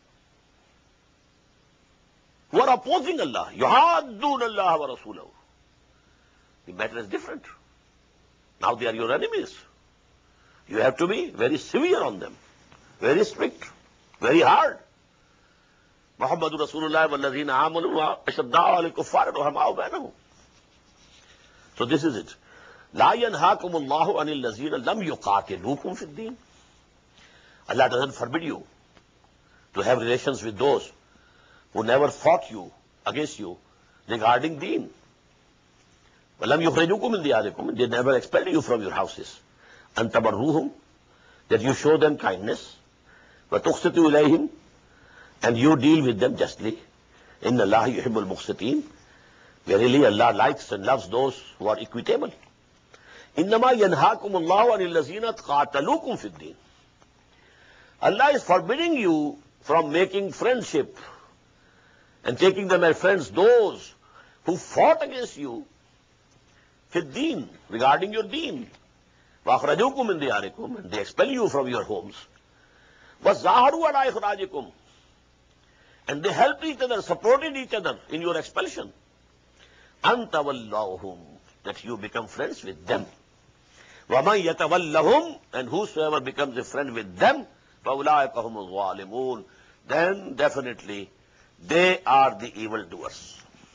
Speaker 2: who are opposing Allah, yuhaddun Allah wa Rasulahu, the matter is different. Now they are your enemies. You have to be very severe on them, very strict, very hard. Muhammadur Rasulullah wallazina amanu ashadda'u alal kuffar ruhama'u bainahum. So this is it. La yanhaakumullahu anil lazina lam yuqatilukum fid din. Allah doesn't forbid you to have relations with those who never fought you, against you, regarding deen. وَلَمْ يُخْرِجُوكُمْ مِنْ دِيَارِكُمْ. They never expelled you from your houses. أَنْ تَبَرُّوهُمْ, that you show them kindness. وَتُقْسِطُوا إِلَيْهِمْ, and you deal with them justly. إِنَّ اللَّهَ يُحِبُّ الْمُقْسِطِينَ. Verily Allah likes and loves those who are equitable. إِنَّمَا يَنْهَاكُمُ اللَّهُ عَنِ الَّذِينَ قَاتَلُوكُمْ فِي الدِّينِ. Allah is forbidding you from making friendship and taking them as friends those who fought against you fi deen, regarding your deen. وَأَخْرَجُوكُمْ مِنْ دِيَارِكُمْ, and they expel you from your homes. وَزَّاهَرُوا عَلَىٰ إِخْرَاجِكُمْ, and they helped each other, supported each other in your expulsion. أَنْ تَوَلَّوْهُمْ, that you become friends with them. وَمَنْ يَتَوَلَّهُمْ, and whosoever becomes a friend with them, فَأُولَٰئِكَ هُمُ الظَّالِمُونَ, then definitely they are the evildoers.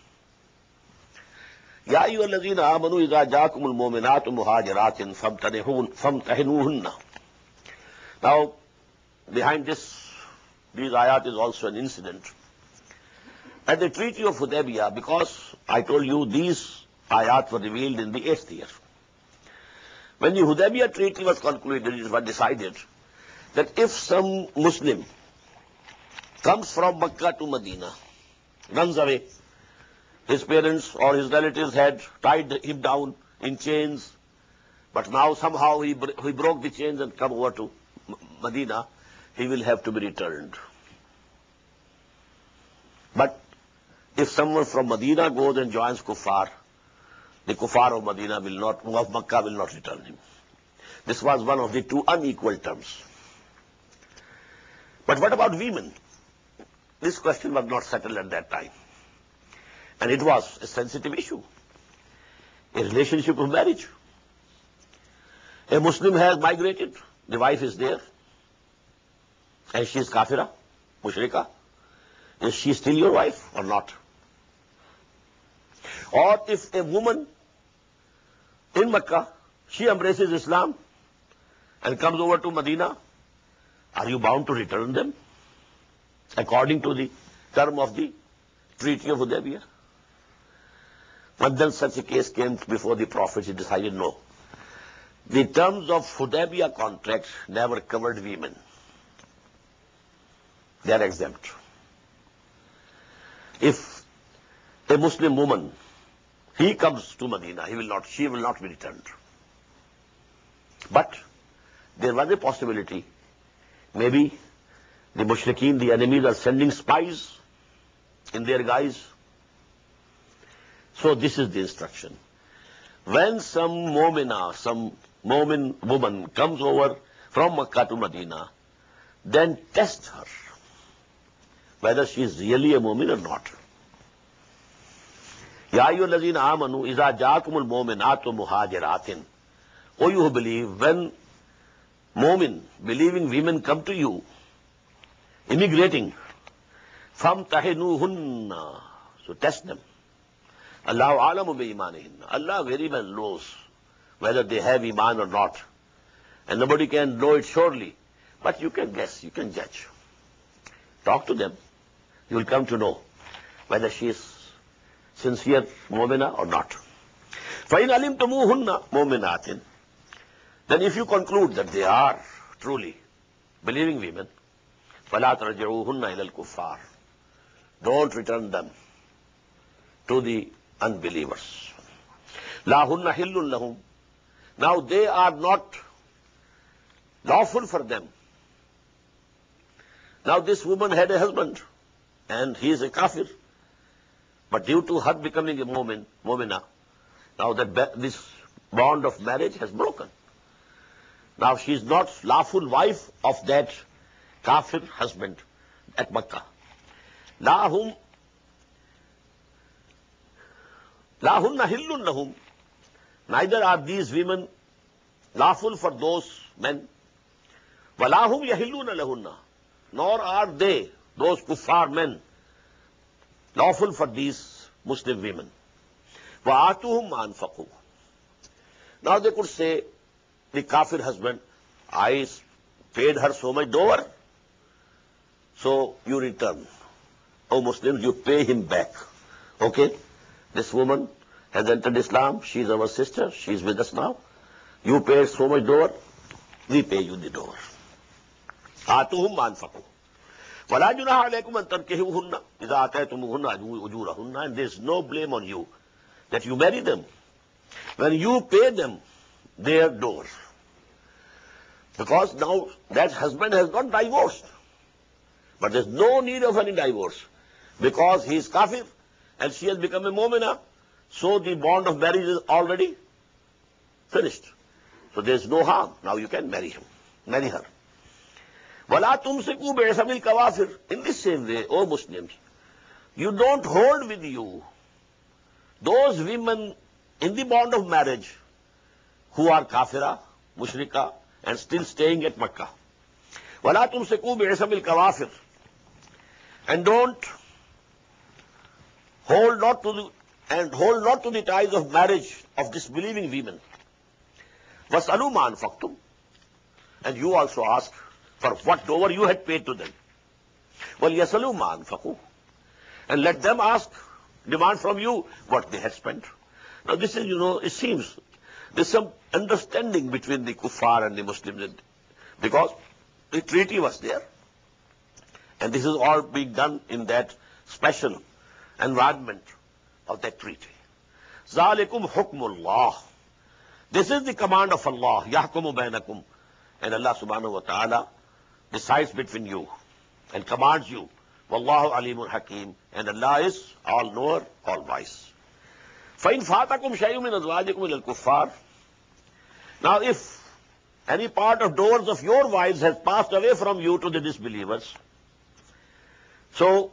Speaker 2: يَا أَيُّهَا الَّذِينَ آمَنُوا إِذَا جَاءَكُمُ الْمُؤْمِنَاتُ مُهَاجِرَاتٍ فَامْتَحِنُوهُنَّ. Now, behind these ayat is also an incident. At the Treaty of Hudaybiyah, because I told you these ayat were revealed in the 8th year. When the Hudaybiyah Treaty was concluded, it was decided that if some Muslim comes from Makkah to Medina, runs away, his parents or his relatives had tied him down in chains, but now somehow he broke the chains and come over to Medina, he will have to be returned. But if someone from Medina goes and joins Kuffar, the Kuffar of Medina will not, of Makkah will not return him. This was one of the two unequal terms. But what about women? This question was not settled at that time. And it was a sensitive issue, a relationship of marriage. A Muslim has migrated, the wife is there, and she is kafira, mushrika. Is she still your wife or not? Or if a woman in Makkah, she embraces Islam and comes over to Medina, are you bound to return them according to the term of the Treaty of Hudaybiyah? But then such a case came before the Prophet, he decided no. The terms of Hudaybiyah contract never covered women. They are exempt. If a Muslim woman, he comes to Medina, she will not be returned. But there was a possibility, maybe the mushrikeen, the enemies, are sending spies in their guise. So this is the instruction. When some Mu'min woman comes over from Makkah to Medina, then test her whether she is really a Mu'min or not. Ya ayyuhallazina amanu idza ja'akumul mu'minatu muhajiratin. O you who believe, when Mu'min, believing women come to you, immigrating, famtahinuhunna, so test them. Allahu a'lamu bi imanihinna. Allah very well knows whether they have iman or not. And nobody can know it surely. But you can guess, you can judge. Talk to them. You will come to know whether she is sincere mu'mina or not. فَإِنْ عَلِمْتُمُوهُنَّ مُؤْمِنَاتٍ, then if you conclude that they are truly believing women, فَلَا تَرْجِعُوهُنَّ إِلَى الْكُفَّارِ, don't return them to the unbelievers. لَا هُنَّ حِلٌّ لَهُمْ, now they are not lawful for them. Now this woman had a husband and he is a kafir, but due to her becoming a mu'mina, now that this bond of marriage has broken. Now she is not lawful wife of that kafir husband at Makkah. La hunna hillun lahum, neither are these women lawful for those men. Walahum yahilluna lahunna, nor are they, those kuffar men, lawful for these Muslim women. Wa'atuhum ma anfaqu. Now they could say, the kafir husband, I paid her so much dower, so you return. O Muslims, you pay him back. Okay? This woman has entered Islam, she is our sister, she is with us now. You paid so much dower, we pay you the dower. Atuhum ma anfaqu. وَلَا جُنَاحَ عَلَيْكُمْ أَن تَنكِحُوهُنَّ إِذَا آتَيْتُمُوهُنَّ أُجُورَهُنَّ, and there is no blame on you that you marry them when you pay them their dower. Because now that husband has got divorced. But there is no need of any divorce. Because he is kafir and she has become a mu'mina, so the bond of marriage is already finished. So there is no harm. Now you can marry him, marry her. وَلَا تُمْسِكُوا بِعِصَمِ الْكَوَافِرِ. In the same way, O Muslims, you don't hold with you those women in the bond of marriage who are kafira, mushrika, and still staying at Makkah. وَلَا تُمْسِكُوا بِعِصَمِ الْكَوَافِرِ. And hold not to the ties of marriage of disbelieving women. وَاسْأَلُوا مَا أَنفَقْتُمْ. And you also ask for what dower you had paid to them. وَلْيَسْأَلُوا مَا أَنفَقُوا. And let them demand from you what they had spent. Now this is, it seems there's some understanding between the kuffar and the Muslims, because the treaty was there. And this is all being done in that special environment of that treaty. ذَلِكُمْ حُكْمُ اللَّهِ. This is the command of Allah. يَحْكُمُ بَيْنَكُمْ. And Allah subhanahu wa ta'ala decides between you and commands you. Wallahu alimun hakim. And Allah is all knower, all wise. فَإِنْ فَاتَكُمْ شَيْءٌ مِنْ أَزْوَاجِكُمْ إِلَى الْكُفَّارِ. Now if any part of dowers of your wives has passed away from you to the disbelievers, so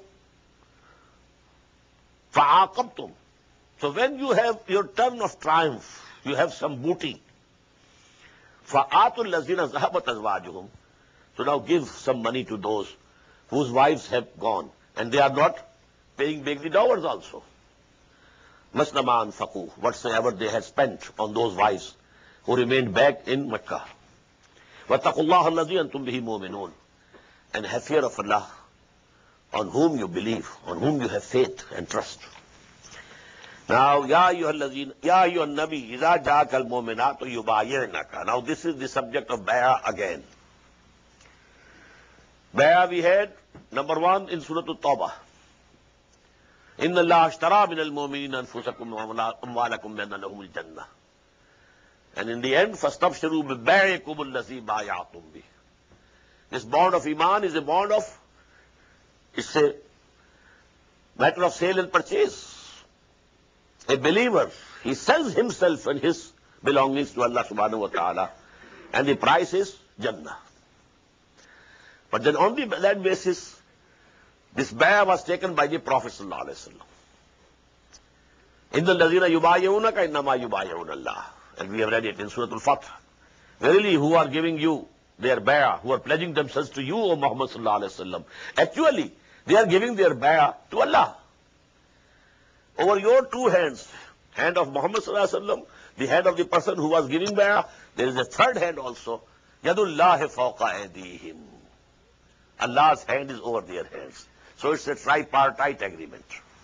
Speaker 2: فَعَاقَبْتُمْ. So when you have your turn of triumph, you have some booty. فَآتُوا الَّذِينَ ذَهَبَتْ أَزْوَاجُهُمْ. So now give some money to those whose wives have gone, and they are not paying back the dowers also. مَسْنَ مَا أَنفَقُوا. Whatsoever they had spent on those wives who remained back in Mecca. وَاتَّقُوا اللَّهَ الَّذِي أَنْتُمْ بِهِ مُؤْمِنُونَ. And have fear of Allah, on whom you believe, on whom you have faith and trust. Now, يَا أَيُّهَا النَّبِيُّ إِذَا جَاءَكَ الْمُؤْمِنَاتُ يُبَايِعْنَكَ. Now this is the subject of bay'ah again. Bay'ah we had, number 1 in Surah At-Tawbah. إِنَّ اللَّهَ اشْتَرَىٰ مِنَ الْمُؤْمِنِينَ أَنفُسَكُمْ وَأَمْوَالَكُمْ بِأَنَّ لَهُمُ الْجَنَّةَ. And in the end, فَاسْتَبْشِرُوا بِبَيْعِكُمُ الَّذِي بَايَعْتُمْ بِهِ. This bond of Iman is a bond of, it's a matter of sale and purchase. A believer, he sells himself and his belongings to Allah subhanahu wa ta'ala, and the price is Jannah. But then on that basis, this bay'ah was taken by the Prophet sallallahu alaihi wasallam. إِنَّ الَّذِينَ يُبَايِعُونَكَ إِنَّمَا يُبَايِعُونَ اللَّهَ. And we have read it in Surah Al-Fath. Verily, who are giving you their bay'ah, who are pledging themselves to you, O Muhammad sallallahu alaihi wasallam, actually, they are giving their bay'ah to Allah. Over your two hands, hand of Muhammad sallallahu alaihi wasallam, the hand of the person who was giving bay'ah, there is a third hand also. Yadullahi fawqa aydihim. Allah's hand is over their hands. So it's a tripartite agreement.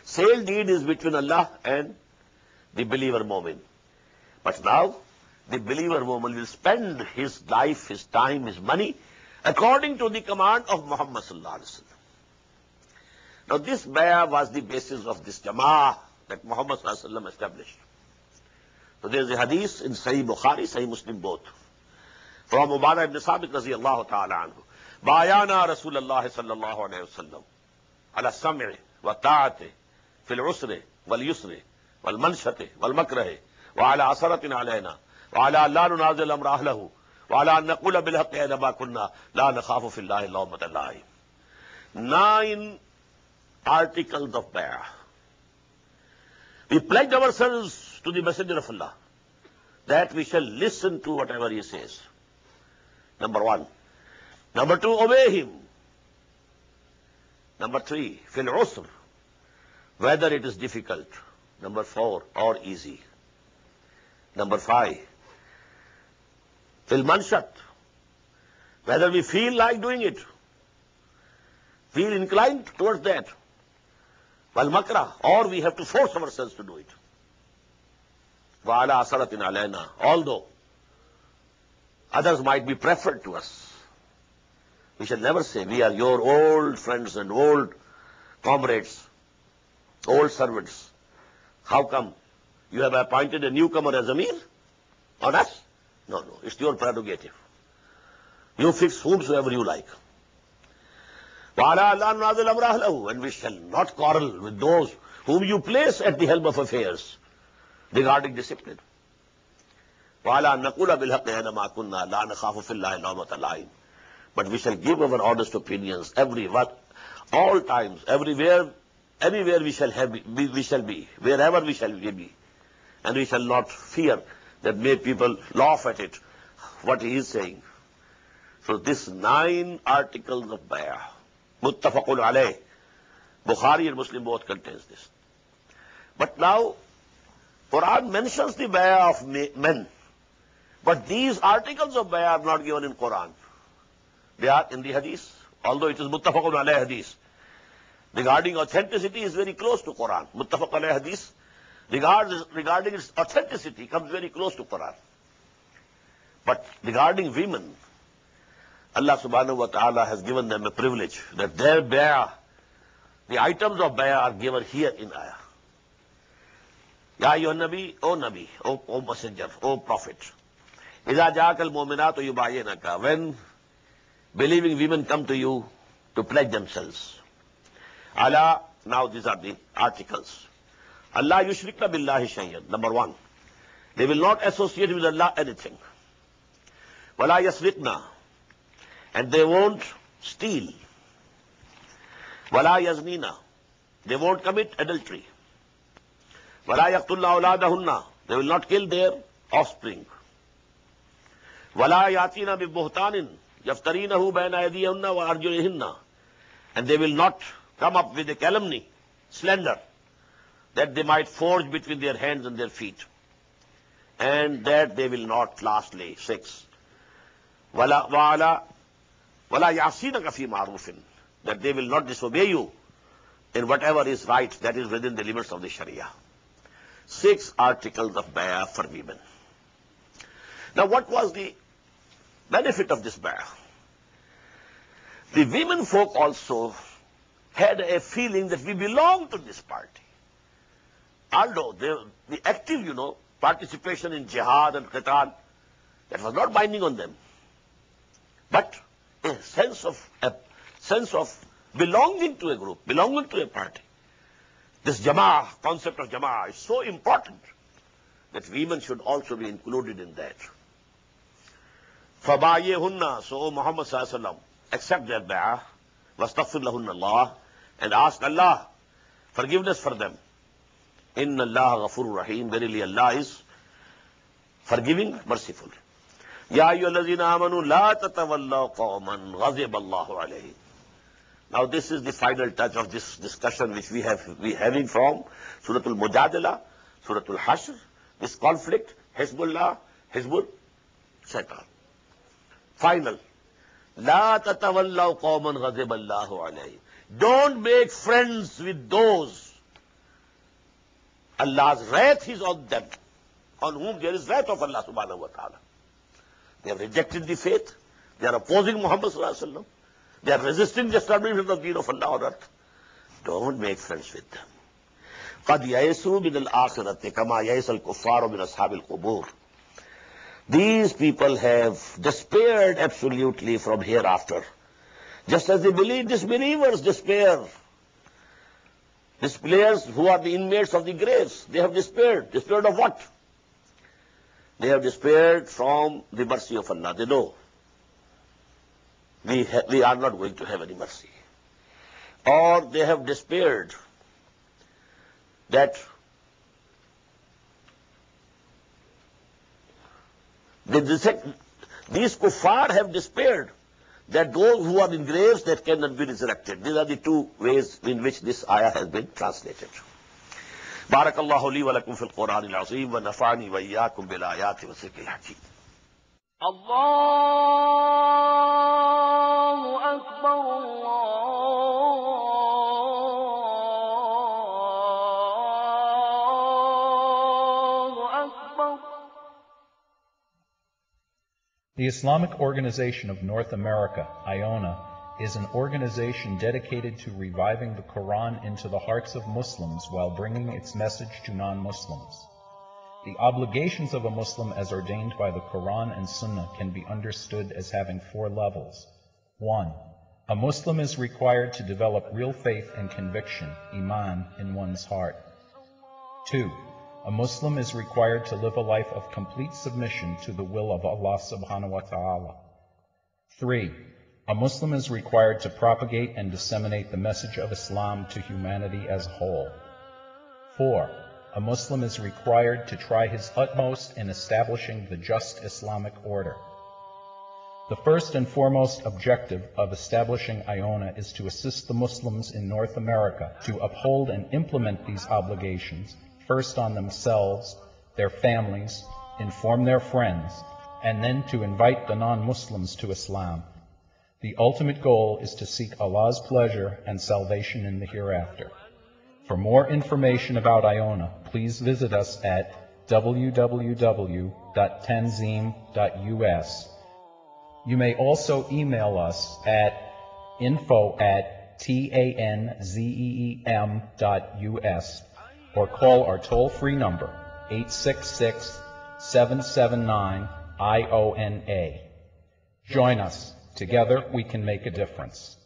Speaker 2: Sale deed is between Allah and the believer Mu'min. But now, the believer Mu'min will spend his life, his time, his money according to the command of Muhammad sallallahu alaihi wasallam. Now this bay'ah was the basis of this jama'ah that Muhammad sallallahu alaihi wasallam established. So there is a hadith in Sahih Bukhari, Sahih Muslim both, from Ubadah ibn Sabit radiyallahu ta'ala anhu. Bayana Rasulullah sallallahu alaihi wasallam ala sam'i wa ta'ati fil usri wal yusri wal manshati wal makrahi wa ala asaratin alayna wa ala la nunazil amra ahlahu wa ala an naqula bil haqqi ayna ma kunna la nakhafu fillahi lawmata la'im. 9 articles of bay'ah. We pledge ourselves to the Messenger of Allah that we shall listen to whatever he says. Number 1. Number 2, obey him. Number 3, fil usr, whether it is difficult. Number 4, or easy. Number 5, fil manshat, whether we feel like doing it, feel inclined towards that. Wal makra, or we have to force ourselves to do it. Wa ala asaratin alayna, although others might be preferred to us. We shall never say, we are your old friends and old comrades, old servants. How come you have appointed a newcomer as Amir on us? No, it's your prerogative. You fix whomsoever you like. And we shall not quarrel with those whom you place at the helm of affairs regarding discipline. But we shall give our honest opinions all times, everywhere we shall be, wherever we shall be. And we shall not fear that may people laugh at it, what he is saying. So this 9 articles of bay'ah, muttafaqun alayh, Bukhari and Muslim both contains this. But now, Quran mentions the bay'ah of men, but these articles of bay'ah are not given in Quran. They are in the hadith, although it is muttafaqun alayh hadith. Regarding authenticity is very close to Quran. Muttafaq alayh hadith, regarding its authenticity, comes very close to Quran. But regarding women, Allah subhanahu wa ta'ala has given them a privilege that their bay'ah, the items of bay'ah are given here in ayah. Ya ayyuhan nabi, O messenger, O prophet. Iza ja'akal mu'minatu yubayinaka, when believing women come to you to pledge themselves. Allah, now these are the articles. Allah yushrikna billahi shay'an. Number 1, they will not associate with Allah anything. Wala yasriqna, and they won't steal. Wala yaznina, they won't commit adultery. Wala yaqtulna awladahunna, they will not kill their offspring. Wala yatina bi buhtanin yaftarinahu bayna aydiyahunna wa arjulihinna, and they will not come up with a calumny, slander, that they might forge between their hands and their feet, and that they will not. Lastly, 6, wala yasinaka fi ma'rufin, that they will not disobey you in whatever is right, that is within the limits of the Sharia. 6 articles of bay'ah for women. Now what was the benefit of this bay'ah? The women folk also had a feeling that we belong to this party. Although the active, participation in jihad and qital, that was not binding on them. But a sense of belonging to a group, belonging to a party. This jama'ah, concept of jama'ah, is so important that women should also be included in that. فَبَايِّهُنَّ, so O Muhammad sallallahu alaihi wasallam, accept their bay'ah, وَاسْتَغْفِرْ لَهُنَّ اللَّهِ, and ask Allah forgiveness for them. إِنَّ اللَّهَ غَفُورٌ رَحِيمٌ, verily Allah is forgiving, merciful. يَا أَيُّهَا الَّذِينَ آمَنُوا لَا تَتَوَلَّوْا قَوْمًا غَضِبَ اللَّهُ عَلَيْهِمْ. Now this is the final touch of this discussion which we having from Surah Al-Mujadala, Surah Al-Hashr, this conflict, Hizbullah, Hizbul Shaitan. Final. La tatawallaw qawman ghadiba Allahu alayhim. Don't make friends with those Allah's wrath is on them, on whom there is wrath of Allah subhanahu wa ta'ala. They have rejected the faith. They are opposing Muhammad sallallahu alaihi wasallam. They are resisting the establishment of the deen of Allah on earth. Don't make friends with them. قَدْ يَيْسُوا مِنَ الْآخِرَةِ كَمَا يَيْسَ الْكُفَّارُ مِنْ أَصْحَابِ الْقُبُورِ. These people have despaired absolutely from hereafter. Just as the disbelievers despair. Disbelievers who are the inmates of the graves, they have despaired. Despaired of what? They have despaired from the mercy of Allah. They know we are not going to have any mercy. Or they have despaired that these kuffar have despaired that those who are in graves that cannot be resurrected. These are the two ways in which this ayah has been translated. Barakallahu li wa lakum fil Qur'an al-azim wa nafa'ani wa iyyakum bil ayati wa dhikril hakim.
Speaker 1: Allahu Akbar, Allahu Akbar.
Speaker 3: The Islamic Organization of North America, IONA, is an organization dedicated to reviving the Quran into the hearts of Muslims while bringing its message to non-Muslims. The obligations of a Muslim as ordained by the Quran and Sunnah can be understood as having 4 levels. 1. A Muslim is required to develop real faith and conviction, iman, in one's heart. 2. A Muslim is required to live a life of complete submission to the will of Allah subhanahu wa ta'ala. 3. A Muslim is required to propagate and disseminate the message of Islam to humanity as a whole. 4. A Muslim is required to try his utmost in establishing the just Islamic order. The first and foremost objective of establishing IONA is to assist the Muslims in North America to uphold and implement these obligations, first on themselves, their families, inform their friends, and then to invite the non-Muslims to Islam. The ultimate goal is to seek Allah's pleasure and salvation in the hereafter. For more information about IONA, please visit us at www.tanzim.us. You may also email us at info@tanzeem.us or call our toll-free number 866-779-IONA. Join us. Together we can make a difference.